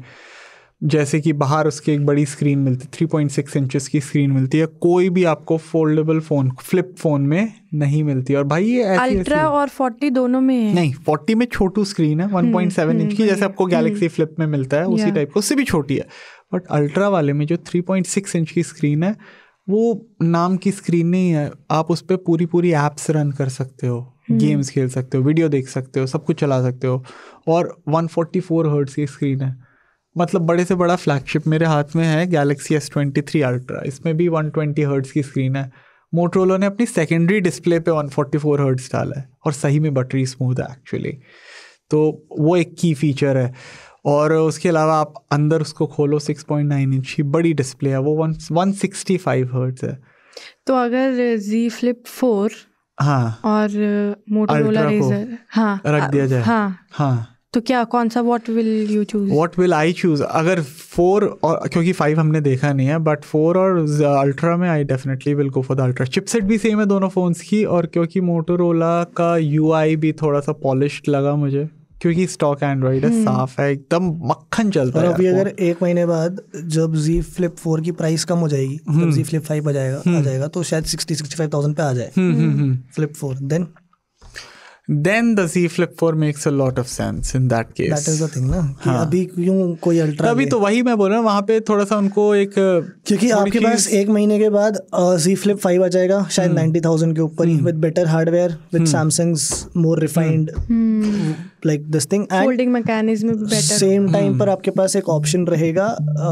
S4: जैसे कि बाहर उसकी एक बड़ी स्क्रीन मिलती है, थ्री पॉइंट सिक्स इंचेस की स्क्रीन मिलती है. कोई भी आपको फोल्डेबल फ़ोन फ्लिप फ़ोन में नहीं मिलती. और भाई ये ऐसी
S3: अल्ट्रा और फोर्टी दोनों में है.
S4: नहीं, फोर्टी में छोटू स्क्रीन है, वन पॉइंट सेवन इंच की, जैसे आपको गैलेक्सी फ्लिप में मिलता है उसी टाइप का, उससे भी छोटी है. बट अल्ट्रा वाले में जो थ्री पॉइंट सिक्स इंच की स्क्रीन है, वो नाम की स्क्रीन नहीं है. आप उस पर पूरी पूरी ऐप्स रन कर सकते हो, गेम्स खेल सकते हो, वीडियो देख सकते हो, सब कुछ चला सकते हो. और वन फोर्टी फोर हर्ट्ज की स्क्रीन है. मतलब बड़े से बड़ा फ्लैगशिप मेरे हाथ में है Galaxy S twenty three ultra. इसमें भी वन ट्वेंटी हर्ट्ज की स्क्रीन है. मोटरोला ने अपनी सेकेंडरी डिस्प्ले पे वन फोर्टी फोर हर्ट्ज डाला है, और सही में बटरी स्मूथ है एक्चुअली. तो वो एक की फीचर है। और उसके अलावा आप अंदर उसको खोलो, सिक्स पॉइंट नाइन इंच की बड़ी डिस्प्ले है, वो one one sixty five hertz है।
S3: तो अगर Z Flip फोर
S4: हाँ
S3: और मोटोरोला
S4: Ultra को
S3: रेजर हाँ
S4: रख दिया जाए,
S3: हाँ
S4: हाँ
S3: तो क्या कौन सा what will you choose?
S4: What will I choose? अगर फोर और, क्योंकि फाइव हमने देखा नहीं है, बट फोर और अल्ट्रा में I definitely will go for the ultra. Chipset भी सेम है दोनों फोन्स की, और क्योंकि मोटोरोला का यूआई भी थोड़ा सा पॉलिश्ड लगा मुझे, क्योंकि स्टॉक एंड्रॉइड है, साफ है, एकदम मक्खन चलता
S5: और
S4: है।
S5: अभी अगर एक महीने बाद जब Z Flip फोर की प्राइस कम हो जाएगी, जब Z Flip फाइव आ जाएगा आ जाएगा तो शायद सिक्सटी सिक्सटी फाइव थाउजेंड पे आ जाए flip four, then
S4: then the Z Flip four makes a lot of sense in that case.
S5: That is the thing ना कि अभी क्यों कोई अल्ट्रा,
S4: अभी तो वही मैं बोल रहा हूँ, वहाँ पे थोड़ा सा उनको एक,
S5: क्योंकि आपके पास एक महीने के बाद Z Flip फाइव आ जाएगा शायद नाइन्टी थाउजेंड के ऊपर ही, with better hardware, with Samsung's more refined like this thing, and
S3: folding mechanism भी बेटर।
S5: सेम टाइम पर आपके पास एक ऑप्शन रहेगा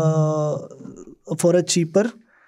S5: for a cheaper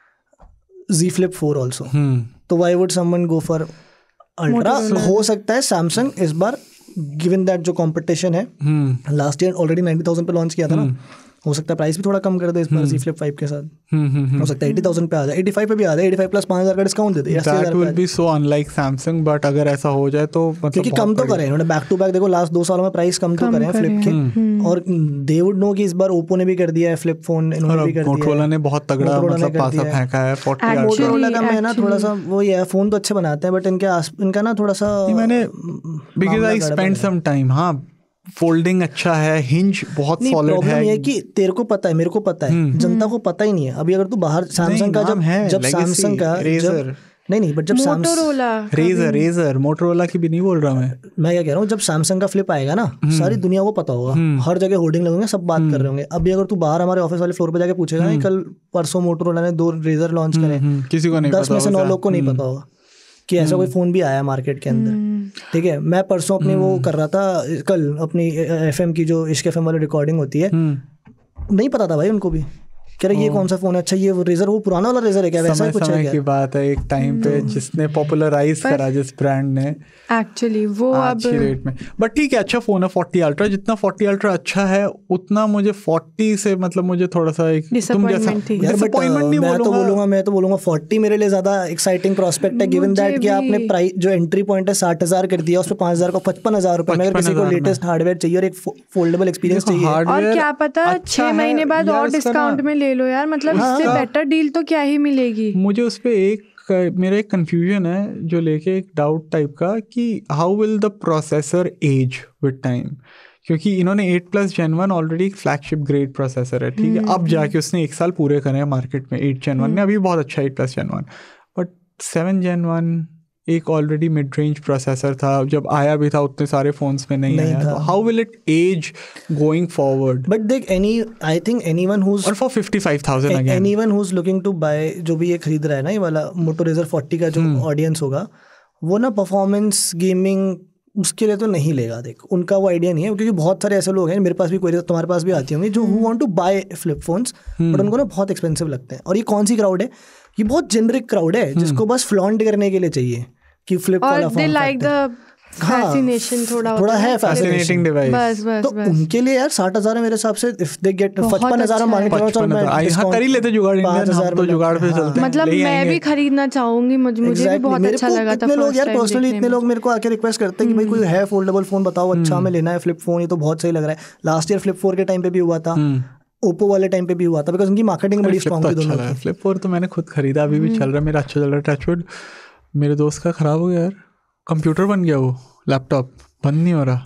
S5: Z Flip four also. तो why would someone go for ultra? हो सकता है सैमसंग इस बार, गिवन दैट जो कंपटीशन है, last year already ninety thousand पे लॉन्च किया था ना, हो सकता है प्राइस भी थोड़ा कम कर दे इस बार Z Flip फाइव के साथ। हो सकता है एटी थाउजेंड पे आ जाए, एटी फाइव पे भी आ जाए, एटी फाइव प्लस पाँच हज़ार का डिस्काउंट दे दे।
S4: That will be so unlike Samsung, but अगर ऐसा हो जाए तो मतलब
S5: क्योंकि कम तो करें इन्होंने, बैक टू बैक देखो लास्ट दो सालों में प्राइस कम तो करें फ्लिप के, और दे वुड नो कि इस बार ओप्पो ने भी कर दिया है फ्लिप फोन, इन्होंने भी कर दिया है,
S4: मोटोरोला ने बहुत तगड़ा मतलब पासा फेंका है फोर्टी अल्ट्रा।
S5: मोटोरोला का मैं ना थोड़ा सा वो ये फोन तो अच्छे बनाते हैं, बट इनके इनका ना थोड़ा सा
S4: मैंने because I spend some time, हाँ फोल्डिंग अच्छा है, हिंज बहुत सॉलिड है।
S5: ये कि तेरे को पता है, मेरे को पता है, जनता को पता ही नहीं है। अभी अगर तू बाहर सैमसंग का जब जब सैमसंग का जब नहीं नहीं बट जब
S3: मोटोरोला
S4: रेजर रेजर मोटोरोला की भी नहीं बोल रहा मैं
S5: मैं क्या कह रहा हूँ, जब सैमसंग का फ्लिप आएगा ना, सारी दुनिया को पता होगा, हर जगह होर्डिंग लगेंगे, सब बात कर रहे होंगे। अभी अगर तू बाहर हमारे ऑफिस वाले फ्लोर पे जाके पूछेगा ना, कल परसों मोटोरोला ने दो रेजर लॉन्च करे,
S4: किसी को नहीं
S5: दस में से नौ लोग को नहीं पता होगा कि ऐसा कोई फोन भी आया मार्केट के अंदर। ठीक है, मैं परसों अपनी वो कर रहा था, कल अपनी एफएम की जो इश्क एफएम वाली रिकॉर्डिंग होती है, नहीं पता था भाई उनको भी, कह रहे ये कौन सा फोन है, अच्छा ये वो रेजर, वो पुराना वाला रेजर है क्या, वैसा कुछ है क्या?
S4: की बात है, एक टाइम पे जिसने पॉपुलराइज करा जिस ब्रांड ने
S3: एक्चुअली वो अब
S4: अच्छी रेट में। बट ठीक है, अच्छा फोन है फोर्टी अल्ट्रा, जितना फोर्टी अल्ट्रा अच्छा है उतना मुझे फोर्टी से मतलब मुझे थोड़ा सा एक
S3: डिसअपॉइंटमेंट थी।
S4: डिसअपॉइंटमेंट नहीं
S5: मैं तो बोलूंगा मैं तो बोलूंगा फोर्टी मेरे लिए ज्यादा एक्साइटिंग प्रोस्पेक्ट है, गिवन दैट कि आपने प्राइस जो एंट्री पॉइंट है साठ हजार कर दिया, उस पर पांच हजार को पचपन हजार रुपए में, अगर किसी को लेटेस्ट हार्डवेयर चाहिए और एक फोल्डेबल एक्सपीरियंस चाहिए,
S3: और क्या पता छह महीने बाद और डिस्काउंट में ले लो यार, मतलब इससे बेटर डील तो क्या ही मिलेगी।
S4: मुझे उस पे एक मेरा एक कंफ्यूजन है जो लेके एक डाउट टाइप का कि how will the processor age with time, क्योंकि इन्होंने eight plus gen one already एक फ्लैगशिप ग्रेड प्रोसेसर है, ठीक है, अब जाके उसने एक साल पूरे करे हैं मार्केट में। एट जेन वन ने अभी बहुत अच्छा eight plus gen one, but seven gen one एक ऑलरेडी मिड रेंज प्रोसेसर था, जब आया भी था उतने सारे फोन्स में नहीं, नहीं आया, तो how will it age going forward?
S5: But देख any I think anyone who
S4: और for fifty five thousand again
S5: anyone who is looking to buy, जो भी ये खरीद रहा है ना ये वाला मोटो रेजर फोर्टी का जो ऑडियंस होगा, वो ना परफॉर्मेंस गेमिंग उसके लिए तो नहीं लेगा। देख उनका वो आइडिया नहीं है, क्योंकि बहुत सारे ऐसे लोग हैं, मेरे पास भी कोई, तुम्हारे पास भी आती होंगी, जो who want to buy flip phones, but उनको ना बहुत एक्सपेंसिव लगते हैं। और ये कौन सी क्राउड है? ये बहुत जेनरिक क्राउड है जिसको बस फ्लॉन्ट करने के लिए चाहिए कि फ्लिप वाला फोन
S3: लाइक द फैसिनेशन थोड़ा
S5: थोड़ा है,
S4: फैसिनेटिंग डिवाइस,
S3: बस बस
S5: तो
S3: बस।
S5: उनके लिए यार साठ हजार है मेरे हिसाब से, इफ दे गेट पचपन हजार
S3: अच्छा
S5: मांगे तो चल मैं
S4: हाँ कर ही लेते जुगाड़, हम तो जुगाड़ पे चलते हैं,
S3: मतलब मैं भी खरीदना चाहूंगी, मुझे मुझे भी बहुत अच्छा लगा था।
S5: इतने लोग यार पर्सनली इतने लोग मेरे को आके रिक्वेस्ट करते हैं कि भाई कोई है फोल्डेबल फोन बताओ, अच्छा हमें लेना है फ्लिप फोन, ये तो बहुत सही लग रहा है। लास्ट ईयर फ्लिप फोर के टाइम पे भी हुआ था, ओप्पो वाले टाइम पे भी हुआ था, बिकॉज उनकी मार्केटिंग बड़ी स्ट्रांग थी दोनों की।
S4: फ्लिप फोर तो मैंने खुद खरीदा, अभी भी चल रहा है मेरा, अच्छा चल रहा है, टचवुड। मेरे दोस्त का खराब हो गया यार, कंप्यूटर बन गया, वो लैपटॉप बंद नहीं हो रहा।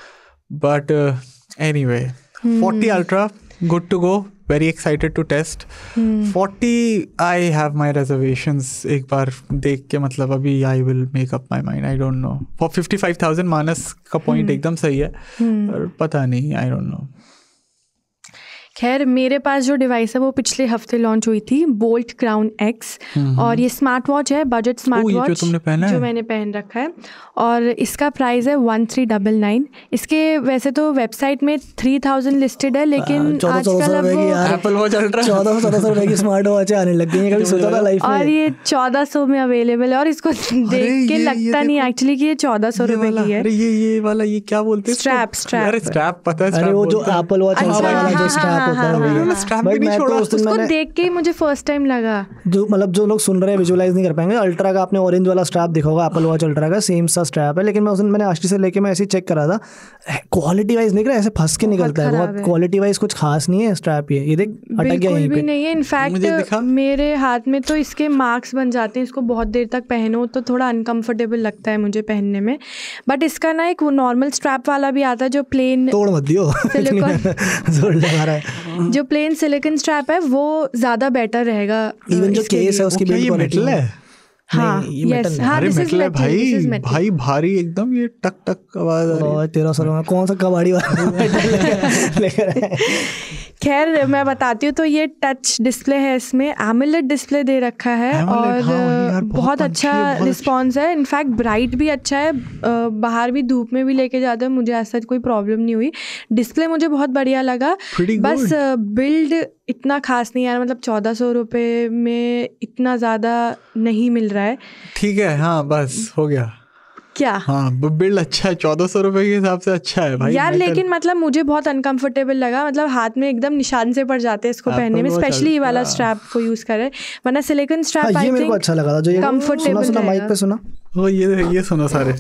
S4: But anyway forty ultra good to go, very excited to test. Forty I have my reservations, एक बार देख के मतलब अभी I will make up my mind, I don't know. For fifty five thousand Manas का पॉइंट एकदम सही है, पर पता नहीं, आई डोंट नो।
S3: खैर मेरे पास जो डिवाइस है वो पिछले हफ्ते लॉन्च हुई थी, बोल्ट क्राउन एक्स, और ये स्मार्ट वॉच है, बजट स्मार्ट वॉच
S4: जो तुमने पहना
S3: जो
S4: है?
S3: मैंने पहन रखा है, और इसका प्राइस है वन थ्री डबल नाइन। इसके वैसे तो वेबसाइट में थ्री थाउजेंड लिस्टेड है, लेकिन आजकल अब वो
S5: एप्पल वॉच अल्ट्रा चौदह सौ सत्रह सौ रुपए की स्मार्ट वॉच आने लग गई है, कभी सोचा था लाइफ में?
S3: और ये चौदह सौ में अवेलेबल है, और इसको देख के लगता नहीं एक्चुअली कि ये चौदह सौ रुपए की है।
S4: अरे ये ये वाला ये क्या बोलते हैं?
S3: स्ट्रैप स्ट्रैप
S4: अरे स्ट्रैप पता है,
S5: अरे वो जो एप्पल वॉच वाला जो स्ट्रैप होता है,
S4: स्ट्रैप भी नहीं छोड़ा।
S3: उसको देख के ही मुझे फर्स्ट टाइम लगा।
S5: जो मतलब जो लोग सुन रहे हैं विजुअलाइज नहीं कर पाएंगे, अल्ट्रा का आपने ऑरेंज वाला स्ट्रैप देखा होगा, एप्पल वॉच अल्ट्रा का सेम सा स्ट्रैप है, लेकिन मैं उस दिन मैंने आश्टी से लेके मैं ऐसे चेक करा था, क्वालिटी वाइज निकला ऐसे फंस के निकलता है, बहुत क्वालिटी वाइज कुछ खास नहीं है स्ट्रैप। ये ये देख अटक गया यहीं पे।
S3: भी नहीं है, इनफैक्ट मेरे हाथ में तो इसके मार्क्स बन जाते हैं, इसको बहुत देर तक पहनो तो थोड़ा अनकंफर्टेबल लगता है मुझे पहनने में। बट इसका ना एक नॉर्मल स्ट्रैप वाला भी आता है जो प्लेन,
S5: तोड़ मत दियो
S3: सिलिकॉन
S5: जोर लगा रहा है,
S3: जो प्लेन सिलिकॉन स्ट्रैप है वो ज़्यादा बेटर रहेगा।
S5: इवन जो केस है उसकी बिल्ड क्वालिटी है।
S3: हाँ यस, हाँ दिस इज मेटल,
S4: भाई भाई भारी एकदम, ये टक टक आवाज आ रही है।
S5: तेरह सौ में कौन सा कबाड़ी वाला लेकर?
S3: खैर मैं बताती हूँ, तो ये टच डिस्प्ले है, इसमें एमोलेड डिस्प्ले दे रखा है, और
S4: हाँ,
S3: बहुत, बहुत अच्छा रिस्पॉन्स है। इनफैक्ट ब्राइट भी अच्छा है, बाहर भी धूप में भी लेके जाते हैं, मुझे ऐसा कोई प्रॉब्लम नहीं हुई। डिस्प्ले मुझे बहुत बढ़िया लगा, बस बिल्ड इतना खास नहीं यार, मतलब चौदह सौ रुपये में इतना ज़्यादा नहीं मिल रहा है।
S4: ठीक है, हाँ बस हो गया
S3: क्या?
S4: हाँ बिल्ड अच्छा है, चौदह सौ रुपए के हिसाब से अच्छा है भाई
S3: यार, लेकिन मतलब मुझे बहुत अनकंफर्टेबल लगा, मतलब हाथ में एकदम निशान से पड़ जाते हैं इसको पहनने में, स्पेशली ये वाला स्ट्रैप को यूज करे, वरना सिलिकॉन स्ट्रैप आई थिंक
S5: अच्छा लगा था। जो ये
S3: कंफर्टेबल
S5: सुना माइक पे सुना,
S4: वो ये ये सुनो सारे,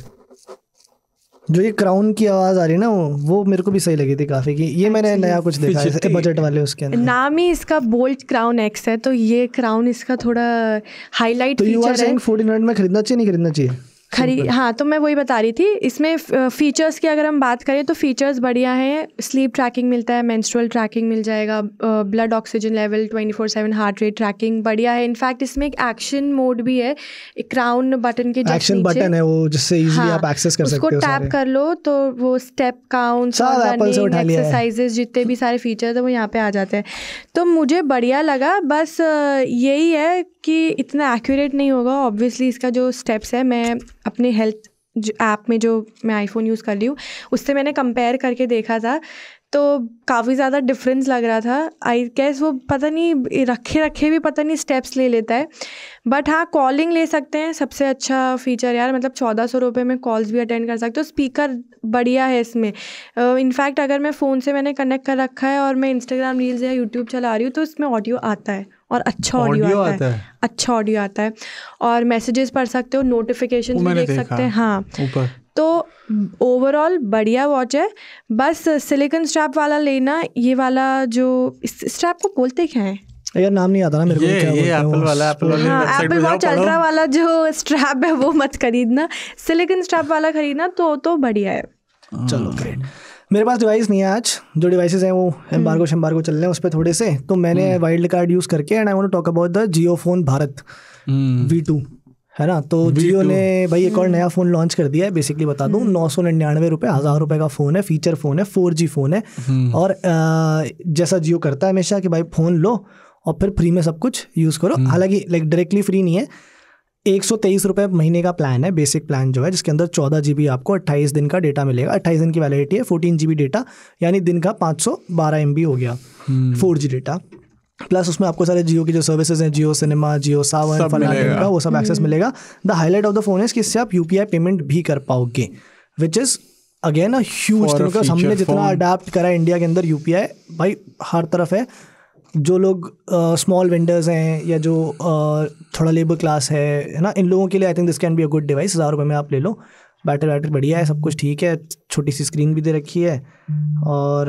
S5: जो ये क्राउन की आवाज आ रही है ना, वो वो मेरे को भी सही लगी थी काफी, की ये मैंने नया कुछ देखा है बजट वाले उसके अंदर।
S3: नाम ही इसका बोल्ट क्राउन एक्स है, तो ये क्राउन इसका थोड़ा हाईलाइट
S5: फीचर है। तो you are saying fourteen hundred में खरीदना चाहिए नहीं खरीदना चाहिए?
S3: खरी हाँ, तो मैं वही बता रही थी, इसमें फ़ीचर्स की अगर हम बात करें तो फ़ीचर्स बढ़िया हैं। स्लीप ट्रैकिंग मिलता है, मेंस्ट्रुअल ट्रैकिंग मिल जाएगा, blood oxygen level twenty four seven, heart rate tracking बढ़िया है। इनफैक्ट इसमें एक एक्शन मोड भी है, एक क्राउन बटन के जस्ट
S5: एक्शन बटन है वो, जिससे इजीली आप एक्सेस कर सकते हो।
S3: उसको टैप कर लो तो वो स्टेप काउंट, रनिंग, एक्सरसाइजेज, जितने भी सारे फीचर्स है वो यहाँ पे आ जाते हैं। तो मुझे बढ़िया लगा, बस यही है कि इतना एक्यूरेट नहीं होगा ऑब्वियसली। इसका जो स्टेप्स है, मैं अपने हेल्थ जो ऐप में जो मैं आईफोन यूज़ कर रही हूँ उससे मैंने कंपेयर करके देखा था, तो काफ़ी ज़्यादा डिफरेंस लग रहा था। आई गेस वो पता नहीं रखे रखे भी पता नहीं स्टेप्स ले लेता है। बट हाँ, कॉलिंग ले सकते हैं, सबसे अच्छा फीचर यार, मतलब चौदह सौ रुपये में कॉल्स भी अटेंड कर सकते हो। स्पीकर बढ़िया है इसमें। इनफैक्ट अगर मैं फ़ोन से मैंने कनेक्ट कर रखा है और मैं इंस्टाग्राम रील्स या यूट्यूब चला रही हूँ तो इसमें ऑडियो आता है, और अच्छा ऑडियो आता, आता है, है अच्छा ऑडियो आता है, और मैसेजेस पढ़ सकते हो, नोटिफिकेशन भी देख सकते हैं। हाँ ऊपर। तो ओवरऑल बढ़िया वॉच है, बस सिलिकॉन स्ट्रैप वाला लेना। ये वाला जो इस स्ट्रैप को बोलते क्या है
S5: यार, नाम नहीं आता ना मेरे को,
S4: ये,
S5: क्या
S4: ये एप्पल वाला, एप्पल वाले
S3: हाँ, एप्पल वॉच अल्ट्रा वाला जो स्ट्रैप है वो मत खरीदना, सिलिकॉन स्ट्रैप वाला खरीदना तो तो बढ़िया है।
S5: चलो ग्रेट। मेरे पास डिवाइस नहीं है आज, जो डिवाइसेस हैं वो एम्बार्गो शम्बार्गो चल रहे हैं उस पर थोड़े से, तो मैंने वाइल्ड कार्ड यूज़ करके and I want to talk about the Jio phone Bharat V two, है ना। तो जियो ने भाई एक और नया फ़ोन लॉन्च कर दिया है। बेसिकली बता दूं, नौ सौ निन्यानवे रुपये हज़ार रुपये का फ़ोन है, फीचर फ़ोन है, फोर जी फ़ोन है, और आ, जैसा जियो करता है हमेशा कि भाई फ़ोन लो और फिर फ्री में सब कुछ यूज़ करो। हालांकि लाइक डायरेक्टली फ्री नहीं है, एक सौ तेईस रुपये महीने का प्लान है, बेसिक प्लान जो है, जिसके अंदर चौदह जी बी आपको अट्ठाईस दिन का डेटा मिलेगा। अट्ठाईस दिन की वैलिडिटी है, फोर्टीन जी बी डेटा, यानी दिन का पाँच सौ बारह एम बी हो गया फोर जी डेटा। प्लस उसमें आपको सारे जियो की जो सर्विसेज हैं, जियो सिनेमा, जियो सावन, फलाना का, वो सब एक्सेस मिलेगा। The highlight of the phone है कि इससे आप यूपीआई पेमेंट भी कर पाओगे, which is again a huge thing, because हमने जितना अडाप्ट करा है इंडिया के अंदर यूपीआई, भाई हर तरफ है। जो लोग स्मॉल वेंडर्स हैं या जो uh, थोड़ा लेबर क्लास है है ना, इन लोगों के लिए I think this can be a good device. हज़ार रुपये में आप ले लो, बैटरी बैटरी बढ़िया है, सब कुछ ठीक है, छोटी सी स्क्रीन भी दे रखी है। और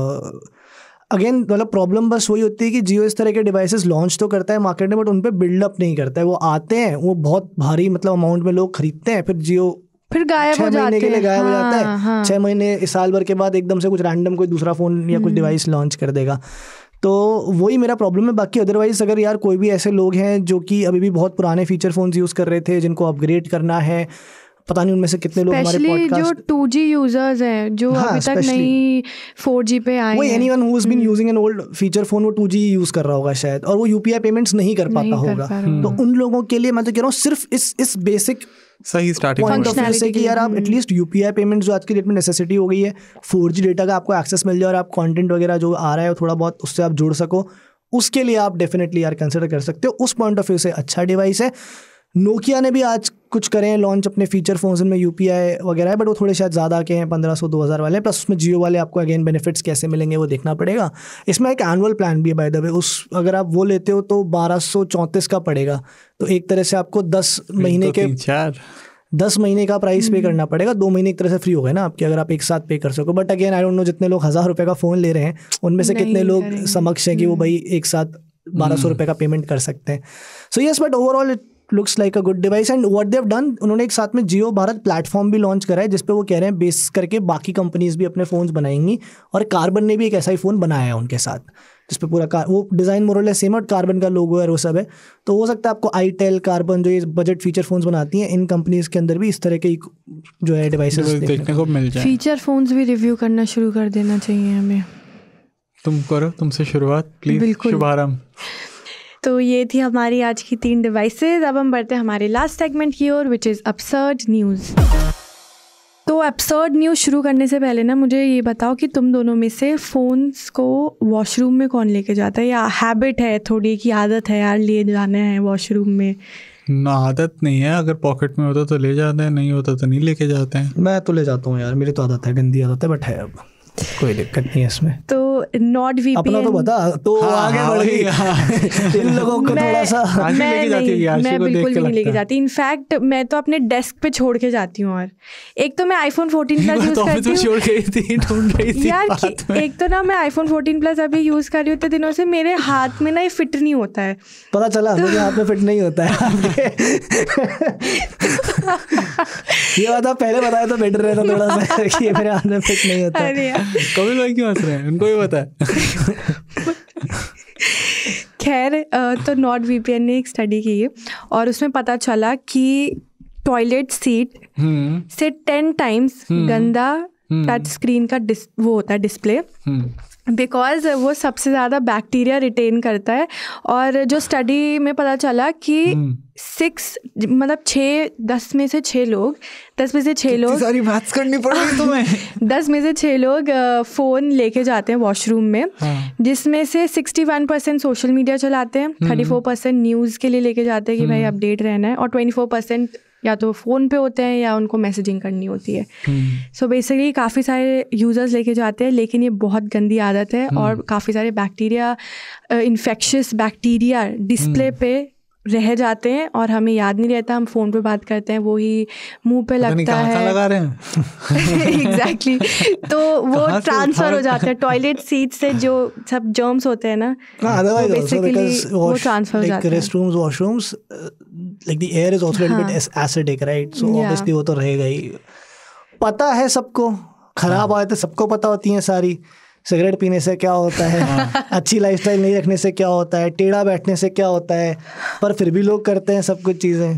S5: अगेन uh, मतलब प्रॉब्लम बस वही होती है कि जियो इस तरह के डिवाइसेस लॉन्च तो करता है मार्केट में, बट उन पर बिल्डअप नहीं करता है। वो आते हैं, वो बहुत भारी मतलब अमाउंट में लोग खरीदते हैं, फिर जियो
S3: फिर गायब हो जाते हैं,
S5: महीने के लिए गायब
S3: हाँ,
S5: हो जाता है। हाँ। छः महीने इस साल भर के बाद एकदम से कुछ रैंडम कोई दूसरा फ़ोन या कुछ डिवाइस लॉन्च कर देगा। तो वही मेरा प्रॉब्लम है। बाकी अदरवाइज़ अगर यार कोई भी ऐसे लोग हैं जो कि अभी भी बहुत पुराने फीचर फ़ोन्स यूज़ कर रहे थे, जिनको अपग्रेड करना है, पता नहीं उनमें से कितने लोग हमारे पॉडकास्ट,
S3: जो टू जी यूजर्स हैं जो हाँ, अभी तक नहीं फोर जी पे आए,
S5: वो anyone who has been using an old feature phone वो टू जी यूज कर रहा होगा शायद, और वो यूपीआई पेमेंट्स नहीं कर पाता होगा, तो उन लोगों के लिए मैं तो कह रहा हूँ सिर्फ इस इस बेसिक
S4: सही स्टार्टिंग
S5: पॉइंट ऑफ व्यू से कि यार आप एटलीस्ट यूपीआई पेमेंट जो आज की डेट में नेसेसिटी हो गई है, फोर जी डेटा का आपको एक्सेस मिल जाए और आप कंटेंट वगैरह जो आ रहा है थोड़ा बहुत उससे आप जुड़ सको, उसके लिए आप डेफिनेटली यार कंसिडर कर सकते हो। उस पॉइंट ऑफ व्यू से अच्छा डिवाइस है। नोकिया ने भी आज कुछ करे हैं लॉन्च अपने फीचर फोन्स में, यूपीआई वगैरह है, बट वो थोड़े शायद ज़्यादा के हैं, पंद्रह सौ दो हज़ार वाले, प्लस उसमें जियो वाले आपको अगेन बेनिफिट्स कैसे मिलेंगे वो देखना पड़ेगा। इसमें एक एनुअल प्लान भी है बाय द वे, उस अगर आप वो लेते हो तो बारह सौ चौंतीस का पड़ेगा, तो एक तरह से आपको दस महीने के
S4: चार
S5: दस महीने का प्राइस पे करना पड़ेगा, दो महीने एक तरह से फ्री हो गए ना आपके, अगर आप एक साथ पे कर सको। But again I don't know जितने लोग हज़ार रुपये का फ़ोन ले रहे हैं उनमें से कितने लोग समक्ष हैं कि वो भाई एक साथ बारह सौ रुपये का पेमेंट कर सकते हैं। So yes, but overall it looks like a good device. And what they have done, उन्होंने एक साथ में जियो भारत प्लेटफॉर्म भी लॉन्च करा है जिसपे वो कह रहे हैं बेस करके बाकी कंपनीज भी अपने फ़ोन्स बनाएंगी, और कार्बन ने भी एक ऐसा ही फ़ोन बनाया है उनके साथ जिसपे पूरा कार वो डिज़ाइन मोरल सेम और कार्बन का लोगो है वो सब है। तो हो सकता है आपको आईटेल, कार्बन जो ये बजट फीचर फोन्स बनाती हैं, इन कंपनीज के अंदर भी इस तरह के जो है डिवाइसेस
S4: देखने को मिल जाए।
S3: फीचर फोन्स भी रिव्यू करना शुरू कर देना चाहिए हमें।
S4: तुम करो, तुमसे शुरुआत प्लीज, शुभारंभ।
S3: तो ये थी हमारी आज की तीन डिवाइसेस। अब हम बढ़ते हैं हमारे लास्ट सेगमेंट की ओर, विच इज़ अब्सर्ड न्यूज़। तो अब्सर्ड न्यूज़ शुरू करने से पहले ना मुझे ये बताओ कि तुम दोनों में से फ़ोन्स को वॉशरूम में कौन लेके जाता है, या हैबिट है थोड़ी की आदत है यार ले जाना है वॉशरूम में?
S4: ना, आदत नहीं है, अगर पॉकेट में होता तो ले जाते हैं, नहीं होता तो नहीं लेके जाते हैं।
S5: मैं तो ले जाता हूँ यार, मेरी तो आदत है, गंदी आदत है, बट है अब कोई दिक्कत नहीं है इसमें।
S3: तो नॉट वीपीएन
S5: अपना तो बता, तो
S4: हाँ,
S5: आगे
S4: हाँ,
S5: बढ़ गई हाँ। इन लोगों को थोड़ा सा
S3: मैं नहीं, मैं बिल्कुल भी नहीं लेके जाती। इनफैक्ट मैं तो अपने डेस्क पे छोड़ के जाती हूँ। और एक तो मैं आईफोन फोर्टीन प्लस यूज करती हूँ
S4: छोड़ गई थी, ढूंढ रही थी
S3: यार। एक तो ना मैं आईफोन फोर्टीन प्लस अभी यूज कर रही हूँ इतने दिनों से, मेरे हाथ में ना ये फिट नहीं होता है।
S5: पता चला मुझे हाथ में फिट नहीं होता है ये बात आप पहले बताया तो बेटर रहता थोड़ा सा कि ये मेरे हाथ में फिट नहीं होता है।
S4: कपिल भाई क्यों हंस रहे हैं, उनको भी पता है।
S3: खैर, तो नॉट वीपीएन ने एक स्टडी की और उसमें पता चला कि टॉयलेट सीट से टेन टाइम्स गंदा टच स्क्रीन का डिस वो होता है डिस्प्ले, बिकॉज वो सबसे ज़्यादा बैक्टीरिया रिटेन करता है। और जो स्टडी में पता चला कि सिक्स मतलब छः दस में से छः लोग दस में से छः लोग
S4: सारी बात करनी पड़ेगी तुम्हें
S3: दस में से छः लोग फ़ोन लेके जाते हैं वॉशरूम में, हाँ। जिसमें से sixty one percent social media चलाते हैं, थर्टी फोर परसेंट न्यूज़ के लिए लेके जाते हैं कि भाई अपडेट रहना है, और ट्वेंटी फोर परसेंट या तो फ़ोन पे होते हैं या उनको मैसेजिंग करनी होती है। सो बेसिकली काफ़ी सारे यूज़र्स लेके जाते हैं, लेकिन ये बहुत गंदी आदत है और काफ़ी सारे बैक्टीरिया, इन्फेक्शियस बैक्टीरिया डिस्प्ले पे रह जाते हैं और हमें याद नहीं रहता। हम फ़ोन पे बात करते हैं, वो ही मुंह पे लगता है,
S4: लगा रहे हैं
S3: एग्जैक्टली तो वो ट्रांसफ़र हो जाता है टॉयलेट सीट से, जो सब जर्म्स होते हैं ना, बेसिकली वो ट्रांसफ़र हो जाता है।
S5: Restrooms, washrooms, like the air is also little bit acidic, right? So obviously वो तो रहेगा ही। पता है सबको, खराब आदतें सबको पता होती हैं सारी। सिगरेट पीने से क्या होता है, अच्छी लाइफस्टाइल नहीं रखने से क्या होता है, टेढ़ा बैठने से क्या होता है, पर फिर भी लोग करते हैं सब कुछ चीज़ें।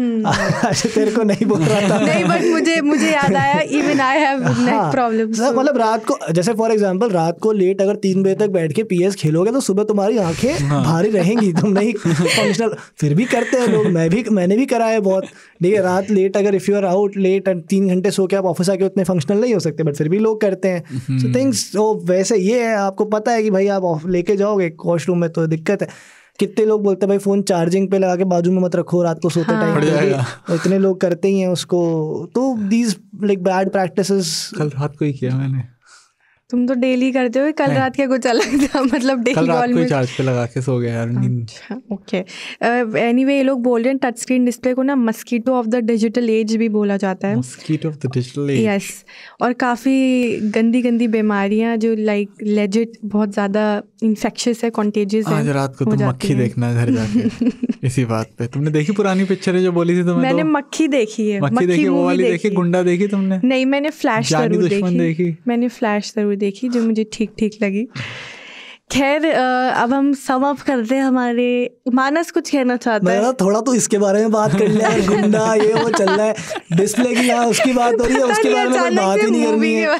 S5: अच्छा तेरे को नहीं बोल रहा था
S3: नहीं, बट मुझे मुझे याद आया, even I have neck problems.
S5: मतलब रात को, जैसे फॉर एग्जांपल रात को लेट अगर तीन बजे तक बैठ के पीएस खेलोगे तो सुबह तुम्हारी आंखें भारी रहेंगी, तुम नहीं फंक्शनल। फिर भी करते हैं लोग, मैं भी मैंने भी करा है बहुत। ठीक है, रात लेट अगर if you are out late and तीन घंटे सो के आप ऑफिस आके उतने फंक्शनल नहीं हो सकते, बट फिर भी लोग करते हैं। सो थिंग्स वो वैसे ये है, आपको पता है कि भाई आप लेके जाओगे वॉशरूम में तो दिक्कत है। कितने लोग बोलते हैं भाई फ़ोन चार्जिंग पे लगा के बाजू में मत रखो रात को सोते टाइम पे, इतने लोग करते ही हैं उसको। तो दीज लाइक बैड प्रैक्टिसेस।
S4: कल रात को ही किया मैंने।
S3: तुम तो डेली करते हो, कल रात क्या कुछ अलग था? मतलब डेली
S4: कल रात को चार्ज पे लगा के सो गया यार नींद।
S3: ओके, एनीवे ये लोग बोल रहे हैं टच स्क्रीन डिस्प्ले को ना mosquito of the digital age भी बोला जाता है।
S4: Mosquito of the digital age,
S3: yes. और काफ़ी गंदी गंदी बीमारियां जो लाइक लेजिट बहुत ज़्यादा इन्फेक्शियस है, कॉन्टेजियस है।
S4: आज रात को तुम मक्खी देखना घर जाके इसी बात पे। तुमने देखी पुरानी पिक्चर है जो बोली थी तुम्हें?
S3: मैंने मक्खी देखी है।
S4: मक्खी देखी, वो वाली देखी, गुंडा देखी तुमने?
S3: नहीं, मैंने फ्लैश जरूर देखी, मैंने फ्लैश जरूर देखी जो मुझे ठीक ठीक लगी। खैर अब हम सम अप करते हैं हमारे। मानस कुछ कहना चाहता है?
S5: थोड़ा तो इसके बारे में बात कर लिया, गुंडा ये वो चल रहा है, डिस्प्ले की यहाँ उसकी बात हो रही है, उसके बारे में कोई बात ही नहीं करनी है।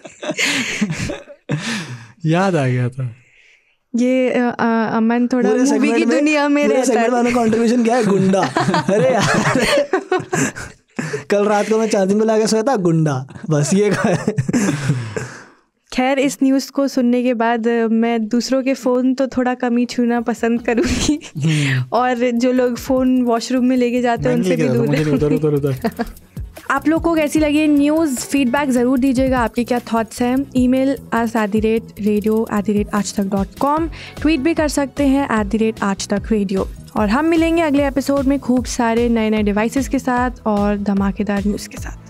S4: याद आ गया था
S3: ये अमन थोड़ा मूवी की दुनिया में रहता है।
S5: कंट्रीब्यूशन क्या है? गुंडा। अरे यार कल रात को मैं चार्जिंग को लाके सोया था, गुंडा, बस ये।
S3: खैर इस न्यूज़ को सुनने के बाद मैं दूसरों के फ़ोन तो थोड़ा कम ही छूना पसंद करूँगी और जो लोग फ़ोन वॉशरूम में लेके जाते हैं उनसे भी दूर। आप लोग को कैसी लगी न्यूज़? फीडबैक ज़रूर दीजिएगा, आपके क्या थॉट्स हैं। ईमेल आज at the rate radio at the rate Aaj Tak dot com, tweet भी कर सकते हैं एट दी रेट आज तक रेडियो। और हम मिलेंगे अगले एपिसोड में खूब सारे नए नए डिवाइसेस के साथ और धमाकेदार न्यूज़ के साथ।